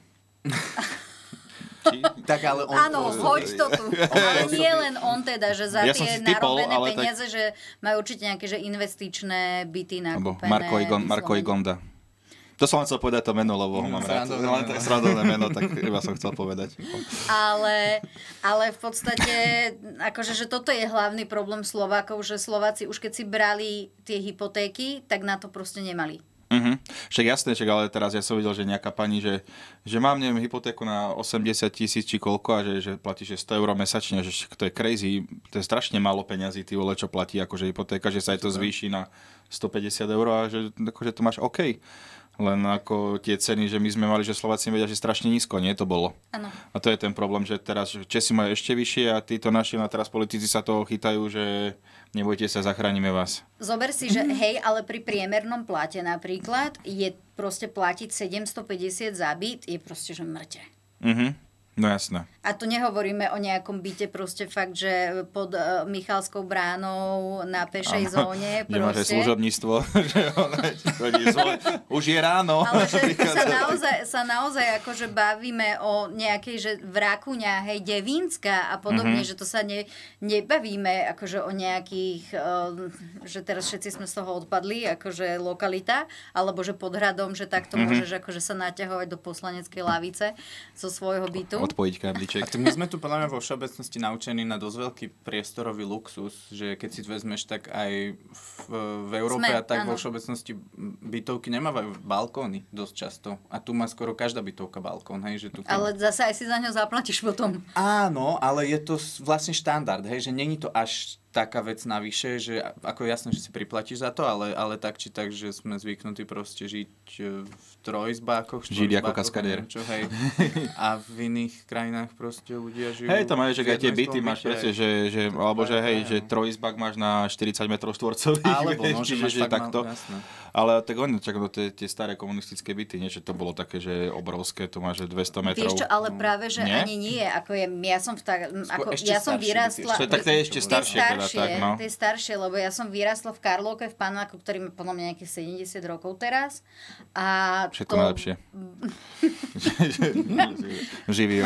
Tak ale on... Áno, hoď to tu. Ale nie len on teda, že za tie narobené peniaze, že majú určite nejaké že investičné byty nakúpené. Marko Igonda. To som chcel povedať to meno, lebo ho mám rád. Srandovné meno, tak iba som chcel povedať. Ale v podstate, akože, že toto je hlavný problém Slovákov, že Slováci už keď si brali tie hypotéky, tak na to proste nemali. Však jasné, ale teraz ja som videl, že nejaká pani, že mám neviem, hypotéku na 80 000 či koľko a že platí 100 € mesačne, že to je crazy, to je strašne málo peňazí, ty vole, čo platí akože hypotéka, že sa aj to zvýši na 150 € a že akože to máš OK. Len ako tie ceny, že my sme mali, že Slováci vedia, že strašne nízko, nie to bolo. Ano. A to je ten problém, že teraz Česi majú ešte vyššie a títo naši, a teraz politici sa toho chytajú, že nebojte sa, zachránime vás. Zober si, že hej, ale pri priemernom plate napríklad je proste platiť 750 za byt, je proste, že mŕte. No jasné. A tu nehovoríme o nejakom byte proste fakt, že pod Michalskou bránou na pešej zóne. Kde máš aj služobníctvo. Už je ráno. Ale že sa naozaj akože bavíme o nejakej, že Vrakuňa, hej, Devínska a podobne, že to sa nebavíme akože o nejakých, že teraz všetci sme z toho odpadli, akože lokalita, alebo že pod hradom, že takto môžeš akože sa naťahovať do poslaneckej lavice zo svojho bytu. Odpojiť kábliček. A my sme tu podľa mňa vo všeobecnosti naučení na dosť veľký priestorový luxus, že keď si vezmeš, tak aj v Európe a tak vo všeobecnosti bytovky nemávajú balkóny dosť často. A tu má skoro každá bytovka balkón, hej, že tu... Ale zase aj si za ňo zaplatíš potom. Áno, ale je to vlastne štandard, hej, že není to až taká vec navyše, že ako jasné, že si priplatíš za to, ale tak či tak, že sme zvyknutí proste žiť v trojizbákoch, žiť ako kaskadér. Čo, hej. A v iných krajinách proste ľudia žijú. Hej, to majú, že aj tie byty máš presne, alebo že hej, že trojizbák máš na 40 metrov štvorcových. Alebo že máš fakt takto. Ale tak oni, tie staré komunistické byty, nie, že to bolo také, že obrovské, to máš 200 metrov. Vieš čo, ale práve, že ani nie, ako ja som vyrastla. Tak to je ešte staršie. To je staršie, lebo ja som vyrastla v Karlovke v paneláku, ktorý má podľa mňa nejakých 70 rokov teraz. A všetko najlepšie. Živý.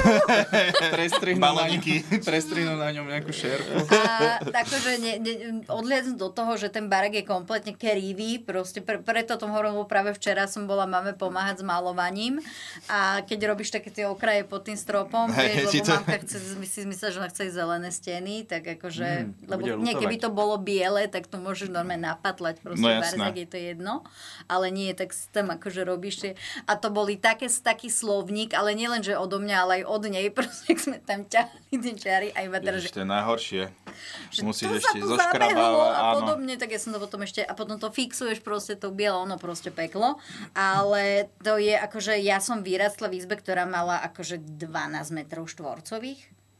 Prestrihnú na ňom nejakú šerpu. A takže odliadnúť do toho, že ten barák je kompletne kerívý, proste preto tom hovorím, práve včera som bola mame pomáhať s malovaním a keď robíš také tie okraje pod tým stropom, lebo mamka si myslela, že ona chce zelené steny, tak akože, lebo keby to bolo biele, tak to môžeš normálne napatlať, proste barzak je to jedno, ale nie, tak tam akože robíš a to boli taký slovník, ale nielen, že odo mňa, ale aj od nej, proste sme tam ťahli tie čiary a iba teraz, že to je najhoršie. Musíš ešte zoškrabávať a podobne, tak ja som to potom ešte, a potom to fixuješ proste to biele, ono proste peklo, ale to je akože, ja som vyrastla v izbe, ktorá mala akože 12 metrov štvorcových.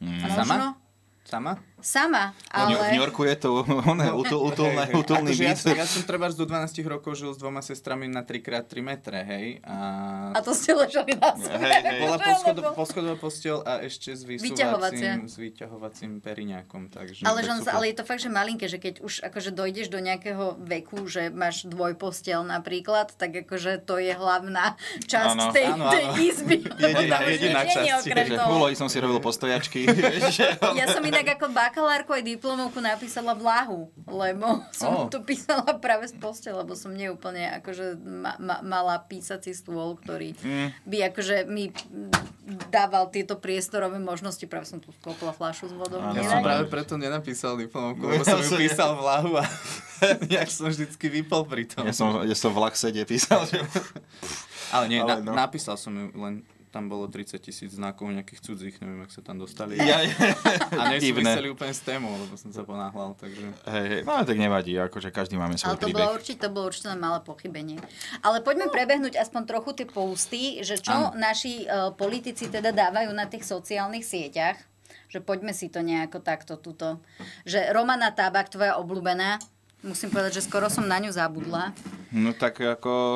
Sama, ale... V New Yorku je to útulný byt. Ja som treba do 12 rokov žil s 2 sestrami na 3x3 metre, hej. A to ste ležali na sebe. Bola poschodová posteľ a ešte s vyťahovacím periňákom. Takže, ale je to fakt, že malinké, že keď už akože dojdeš do nejakého veku, že máš dvojposteľ napríklad, tak akože to je hlavná časť tej izby. Jediná časť. Úlohy som si robil postojačky. Ja som inak ako bakalárku aj diplomovku napísala v Lahu, lebo som tu písala práve z postele, lebo som neúplne akože mala písací stôl, ktorý by akože mi dával tieto priestorové možnosti. Práve som tu skopla fľašu s vodou. Ja som práve preto nenapísal diplomovku, lebo som ju písal v Lahu a nejak som vždycky vypol pri tom. Ja som v Laxede písal. Ale nie, napísal som ju len... Tam bolo 30,000 znakov nejakých cudzích, neviem, ak sa tam dostali. A nesúviseli úplne s témou, lebo som sa ponáhľal, takže... Hej, no tak nevadí, akože každý máme svoj príbeh. Ale to bolo určite malé pochybenie. Ale poďme prebehnúť aspoň trochu tie posty, že čo naši politici teda dávajú na tých sociálnych sieťach, že poďme si to nejako takto tuto. Že Romana Tábak, tvoja obľúbená, musím povedať, že skoro som na ňu zabudla. No tak ako...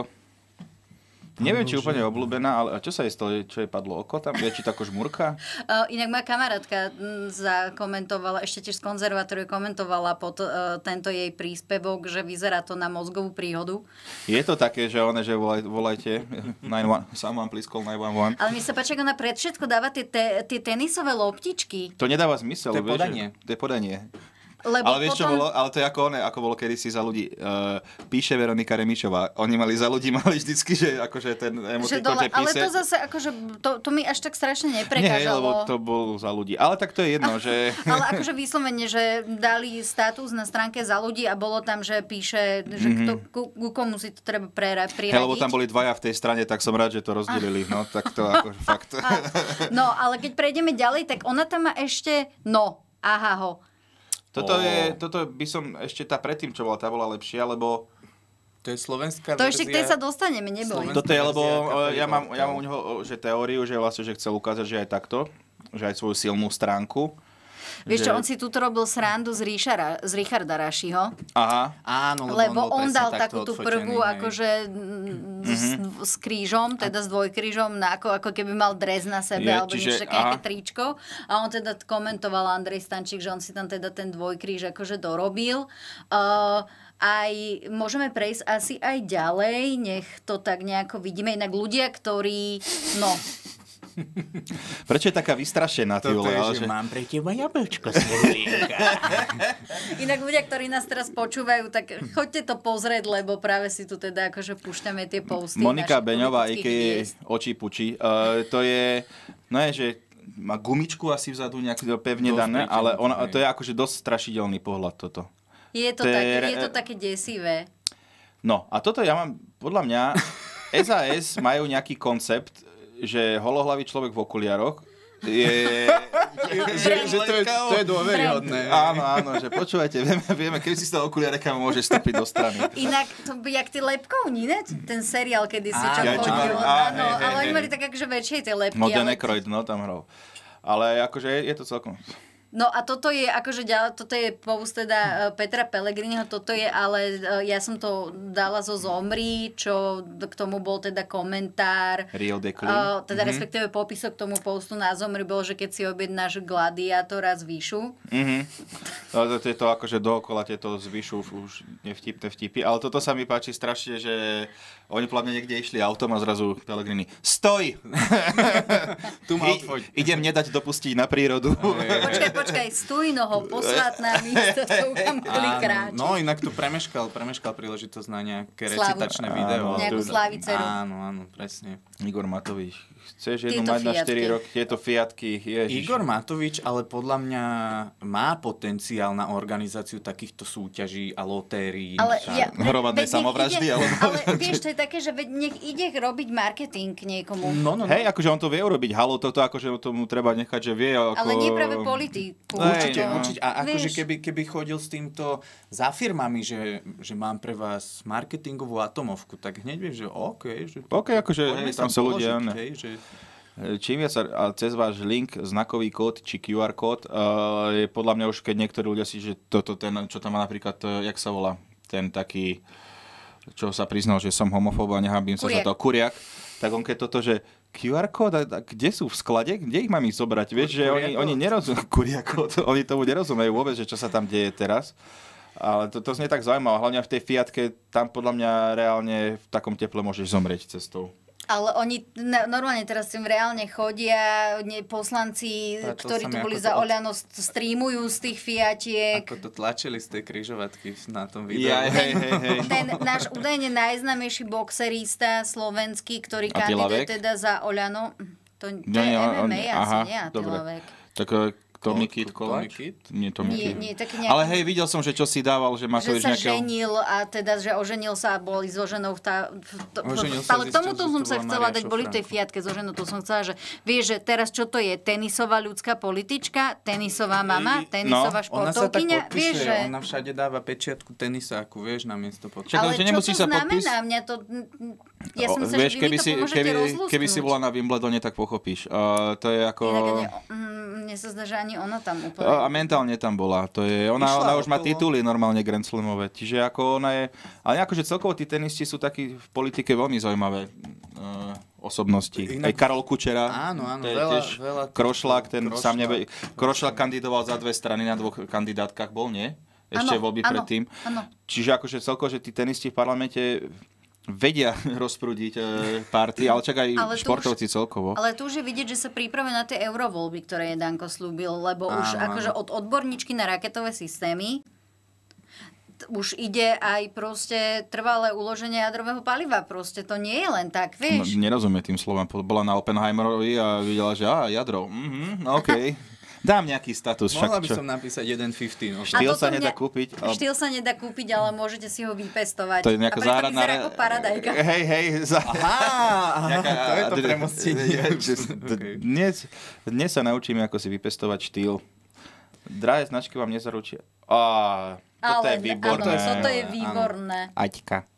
Neviem, či úplne obľúbená, ale čo sa jej stalo? Čo jej padlo oko tam? Je či tako žmurka? Inak moja kamarátka zakomentovala, ešte tiež z konzervatórie komentovala pod tento jej príspevok, že vyzerá to na mozgovú príhodu. Je to také, že volajte 911, someone please call 911. Ale mi sa páči, ako ona pred všetko dáva tie tenisové loptičky. To nedáva zmysel. To je podanie. Lebo ale vieš, potom... čo bolo? Ale to je ako bolo kedysi za ľudí. Píše Veronika Remišová. Oni mali za ľudí, vždycky, že akože ten emotikon, že píše. Ale to zase, akože, to mi až tak strašne neprekážalo. Nie, lebo to bolo za ľudí. Ale tak to je jedno, že... Ale akože vyslovene, že dali status na stránke za ľudí a bolo tam, že píše, že ku komu si to treba priradiť. Lebo tam boli dvaja v tej strane, tak som rád, že to rozdelili. No, tak to akože fakt. No, ale keď prejdeme ďalej, tak ona tam má ešte Toto by som ešte tá predtým, čo bola, tá bola lepšia, lebo... To je slovenská verzia. To ešte k tej sa dostaneme, neboj. Toto je, lebo ja mám u neho že teóriu, že vlastne, že chcel ukázať, že aj takto, že aj svoju silnú stránku. Vieš čo, on si tuto robil srandu z Richarda Rašiho. Aha. Áno, lebo on dal takú tú prvú akože s krížom, teda s dvojkrížom, ako keby mal dres na sebe, alebo niečo také nejaké tričko. A on teda komentoval Andrej Stančík, že on si tam teda ten dvojkríž akože dorobil. Aj môžeme prejsť asi aj ďalej, nech to tak nejako vidíme. Inak ľudia, ktorí, Prečo je taká vystrašená? Toto je, že mám pre teba jablčko, Svetlíka. Inak ľudia, ktorí nás teraz počúvajú, tak choďte to pozrieť, lebo práve si tu teda akože púšťame tie posty. Monika Beňová, a.k.a. Oči puči. To je, že má gumičku asi vzadu nejak pevne dané, ale to je akože dosť strašidelný pohľad toto. Je to také desivé. No a toto ja mám, podľa mňa, SAS majú nejaký koncept, že holohlavý človek v okuliaroch je že to je dôveryhodné. Áno, že počúvajte, vieme, keď si z toho okuliareka môže vstúpiť do strany. Inak to by jak tí lepkovní, ne? Ten seriál, kedy si čo chodil. Áno, ale oni mali tak akože väčšie tie lepky. No, Dan Aykroyd, tam hral. Ale akože je to celkom... No a toto je akože toto je pokus teda Petra Pellegriniho, toto je, ale ja som to dala zo Zomri, čo k tomu bol teda komentár. Real Declin. Teda respektíve popisok k tomu postu na Zomri bol, že keď si objednáš gladiátora z Výšu. No, to je to akože dookola tieto z Výšu už nevtipné vtipy, ale toto sa mi páči strašne, že oni podľa mňa niekde išli autom a zrazu Pellegrini stoj! Tu ma odfoď. Idem nedať dopustiť na prírodu. Počkaj, stujnoho, posvátna místo, to ukamkali kráč. No, inak tu premeškal príležitosť na nejaké recitačné video. Nejakú sláviceru. Áno, presne. Igor Matovič. Chceš jednu mať na 4 roky? Tieto Fiatky, ježiš. Igor Matovič, ale podľa mňa má potenciál na organizáciu takýchto súťaží a lotérií. Hromadné samovraždy. Ale vieš, to je také, že nech ide robiť marketing niekomu. No. Hej, akože on to vie urobiť. Halo, toto akože tomu treba nechať, že vie. Ale nie práve politiku. Určite. A akože keby chodil s týmto za firmami, že mám pre vás marketingovú atomovku, tak hneď vieš, že OK, akože tam sa ľudia... Čím viac cez váš link, znakový kód či QR kód je podľa mňa už, keď niektorí ľudia si, že čo tam má napríklad, jak sa volá, ten taký, čo sa priznal, že som homofób a nehambím sa za to, Kuriak, tak on keď toto, že QR kód, kde sú v sklade? Kde ich mám ich zobrať? Vieš, že oni nerozumejú, Kuriak kód, oni tomu nerozumejú vôbec, že čo sa tam deje teraz. Ale to znie tak zaujímavé, hlavne v tej Fiatke, tam podľa mňa reálne v takom teple môžeš zomrieť cestou. Ale oni normálne teraz tým reálne chodia, poslanci, ktorí tu boli za Oľano, streamujú z tých Fiatiek. Ako to tlačili z tej križovatky na tom videu. Ten náš údajne najznámejší boxerista slovenský, ktorý kandiduje teda za Oľano. To je MMA asi, nie Atilavek. Tak Tommy Kid Kováč? Nie, taký nejaký... Ale hej, videl som, že čo si dával, že Matovič nejakého... Že sa ženil a teda, že oženil sa a boli so ženou ale k tomuto som sa chcela dať, boli v tej Fiatke so ženou, to som chcela, že vieš, že teraz čo to je? Tenisová ľudská politička, tenisová mama, tenisová športovkyňa, vieš, že... Ona všade dáva pečiatku tenisáku, vieš, na miesto podpisu. Ale čo to znamená? Mňa to... Ja som sa, že vy mi to pomôžete rozlúsknuť. Keby si bola na Wimbledone, tak pochopíš. To je ako... Mne sa zdá, že ani ona tam úplne... A mentálne tam bola. Ona už má tituly normálne Grand Slamové. Čiže ako ona je... Ale akože celkovo tí tenisti sú takí v politike veľmi zaujímavé osobnosti. Aj Karol Kučera. Áno, veľa. Krošlák, Krošlák kandidoval za 2 strany, na 2 kandidátkach bol, nie? Ešte voľby predtým. Čiže akože celkovo, že tí tenisti v parlamente vedia rozprúdiť party, ale čak aj športovci celkovo. Ale tu už je vidieť, že sa pripravuje na tie eurovoľby, ktoré je Danko slúbil, lebo už akože od odborníčky na raketové systémy už ide aj proste trvalé uloženie jadrového paliva. Proste to nie je len tak, vieš. No, nerozumie tým slovám. Bola na Oppenheimerovi a videla, že jadro. OK. Dám nejaký status. Mohla by som napísať 1.50. No. Štýl sa nedá kúpiť. Štýl sa nedá kúpiť, ale môžete si ho vypestovať. To je nejaká záhradná... A preto vyzerá ako paradajka. Hej. To je to premostenie. Dnes sa naučíme, ako si vypestovať štýl. Drahé značky vám nezaručia. Toto je výborné. Áno, toto je výborné. Aťka.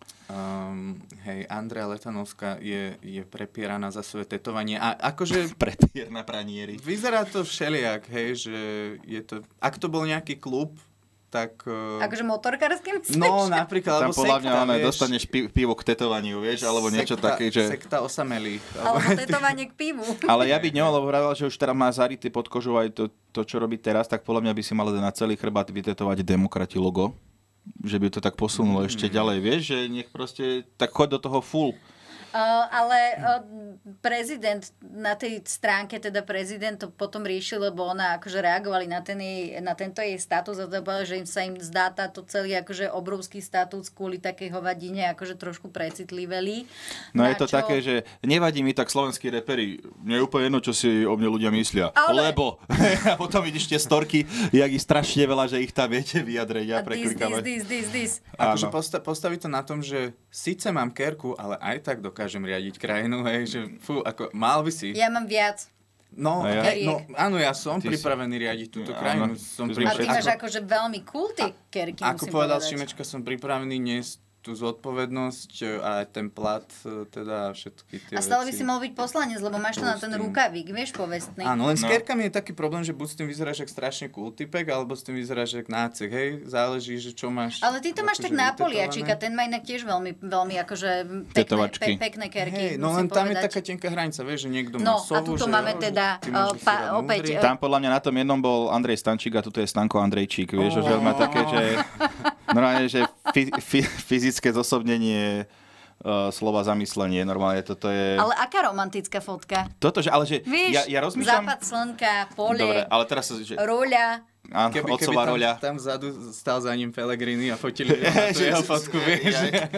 Andrea Letanovská je prepieraná za svoje tetovanie a akože... Prepier na pranieri. Vyzerá to všelijak, že je to... Ak to bol nejaký klub, tak... Akože motorkárskym chceš? No, napríklad, alebo sekta, podľa mňa dostaneš pivo k tetovaniu, vieš, alebo niečo také, že... Sekta osamelých. Alebo tetovanie k pivu. Ale ja by ňou, lebo vravila, že už teraz má zarity pod kožou aj to, čo robí teraz, tak podľa mňa by si mal na celý chrbát vytetovať Demokrati logo. Že by to tak posunulo ešte ďalej, vieš, že nech proste, tak choď do toho full. Ale prezident na tej stránke, teda prezident to potom riešil, lebo ona akože reagovali na tento jej status a že sa im zdá táto celý akože obrovský status kvôli takej hovadine akože trošku precitliveli. No je to také, že nevadí mi tak slovenskí reperi. Mne je úplne jedno, čo si o mne ľudia myslia. Lebo a potom vidíš tie storky, jak ich strašne veľa, že ich tam viete vyjadreť a preklikávať. This. Akože postaví to na tom, že síce mám kerku, ale aj tak dokážem riadiť krajinu, hej, že ako mal by si. Ja mám viac. No, áno, ja som pripravený riadiť túto krajinu. A ty máš akože veľmi cool tie kerky, ako povedal Šimečka, som pripravený niesť tú zodpovednosť a ten plat, teda všetky tie veci. A stále by si mohol byť poslanec, lebo máš to na ten rukavík, vieš, povestný. Áno, len s kerkami je taký problém, že buď s tým vyzeráš jak strašne cool typek, alebo s tým vyzeráš jak nácek, hej? Záleží, že čo máš. Ale ty to máš tak na poliačika, ten má inak tiež veľmi akože pekné kerky. Hej, no len tam je taká tenká hranica, vieš, že niekto má sovu. No a tuto máme teda opäť... Tam podľa mňa na tom jednom bol Andrej Stančík a tuto je Stanko Andrejčík, vieš, že má také, že normálne, že fyzické zosobnenie slova zamyslenie. Normálne toto je... Ale aká romantická fotka? Toto, že, ale že víš, ja rozmýšľam... západ slnka, pole, dobre, ale teraz, že... roľa. Áno, otcová roľa. Tam vzadu stál za ním Pellegrini a fotili jeho fotku, vieš.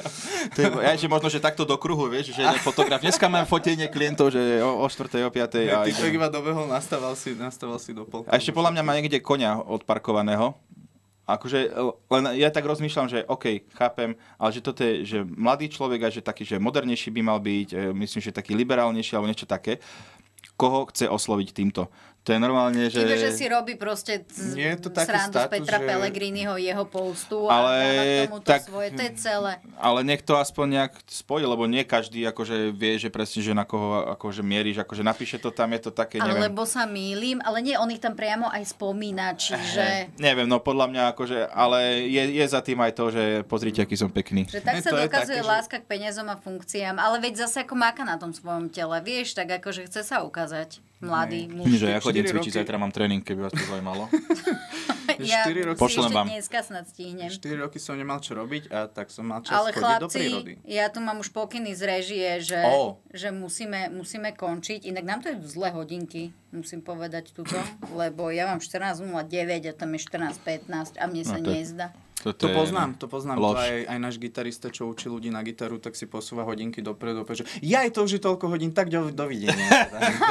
Že možno, že takto do kruhu, vieš, že fotograf. Dneska mám fotenie klientov, že o 4. o 5. Ty to iba dobehol, nastaval si do polka. A ešte podľa mňa má niekde konia odparkovaného. Akože, len ja tak rozmýšľam, že OK, chápem, ale že toto je, že mladý človek a že taký, že modernejší by mal byť, myslím, že taký liberálnejší alebo niečo také. Koho chce osloviť týmto? To je normálne, že... Čiže, že si robí proste srandu z Petra Pellegriniho, jeho postu a dáva tomu to svoje, to je celé. Ale nech to aspoň nejak spojí, lebo nie každý akože vie, že presne, že na koho akože mieríš, akože napíše to tam, je to také, neviem. Alebo sa mýlim, ale nie, on ich tam priamo aj spomína, čiže... Neviem, no podľa mňa akože, ale je za tým aj to, že pozrite, aký som pekný. Že tak sa dokazuje láska k peniazom a funkciám, ale veď zase ako máka na tom svojom tele, vieš, tak akože chce sa ukázať. Mladý muž. Že ja chodím cvičiť, zajtra mám tréning, keby vás to zaujímalo. Ja si ešte dneska snad stihnem. 4 roky som nemal čo robiť a tak som mal čas chodiť do prírody. Ja tu mám už pokyny z réžie, že musíme končiť. Inak nám to je zlé hodinky, musím povedať tuto, lebo ja mám 14.09 a tam je 14.15 a mne sa nezdá. To poznám. To aj náš gitarista, čo učí ľudí na gitaru, tak si posúva hodinky dopredu. Že to už je toľko hodín, tak dovidenia.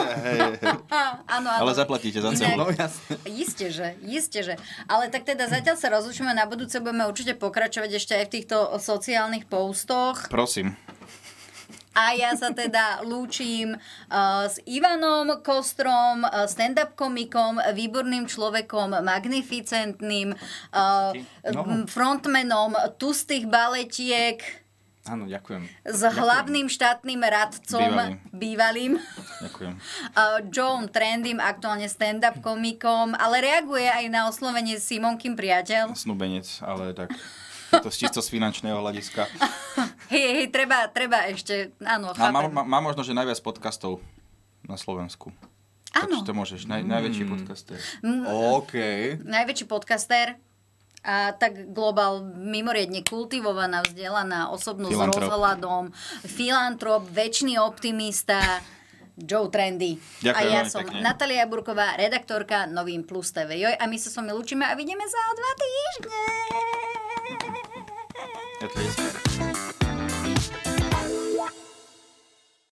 Ale zaplatíte za celú. Isté, že. Ale tak teda zatiaľ sa rozlučíme, na budúce budeme určite pokračovať ešte aj v týchto sociálnych postoch. Prosím. A ja sa teda lúčim s Ivanom Kostrom, stand-up komikom, výborným človekom, magnificentným, frontmanom tustých baletiek. Áno, ďakujem. S hlavným štátnym radcom, bývalým. Ďakujem. Joeom Trendym, aktuálne stand-up komikom, ale reaguje aj na oslovenie Simonkin priateľ. Snúbenec, ale tak... Je to čisto z finančného hľadiska. Hej, treba ešte, áno, chápem. Má možno, že najviac podcastov na Slovensku. Áno. Takže to môžeš, najväčší podcaster. OK. Najväčší podcaster a tak globál mimoriadne kultivovaná, vzdelaná osobnosť s rozhľadom, filantrop, večný optimista, Joe Trendy. Ďakujem, a ja som pekne. Natália Burková, redaktorka Novým Plus TV. A my sa s vami lúčime a vidíme za 2 týždne.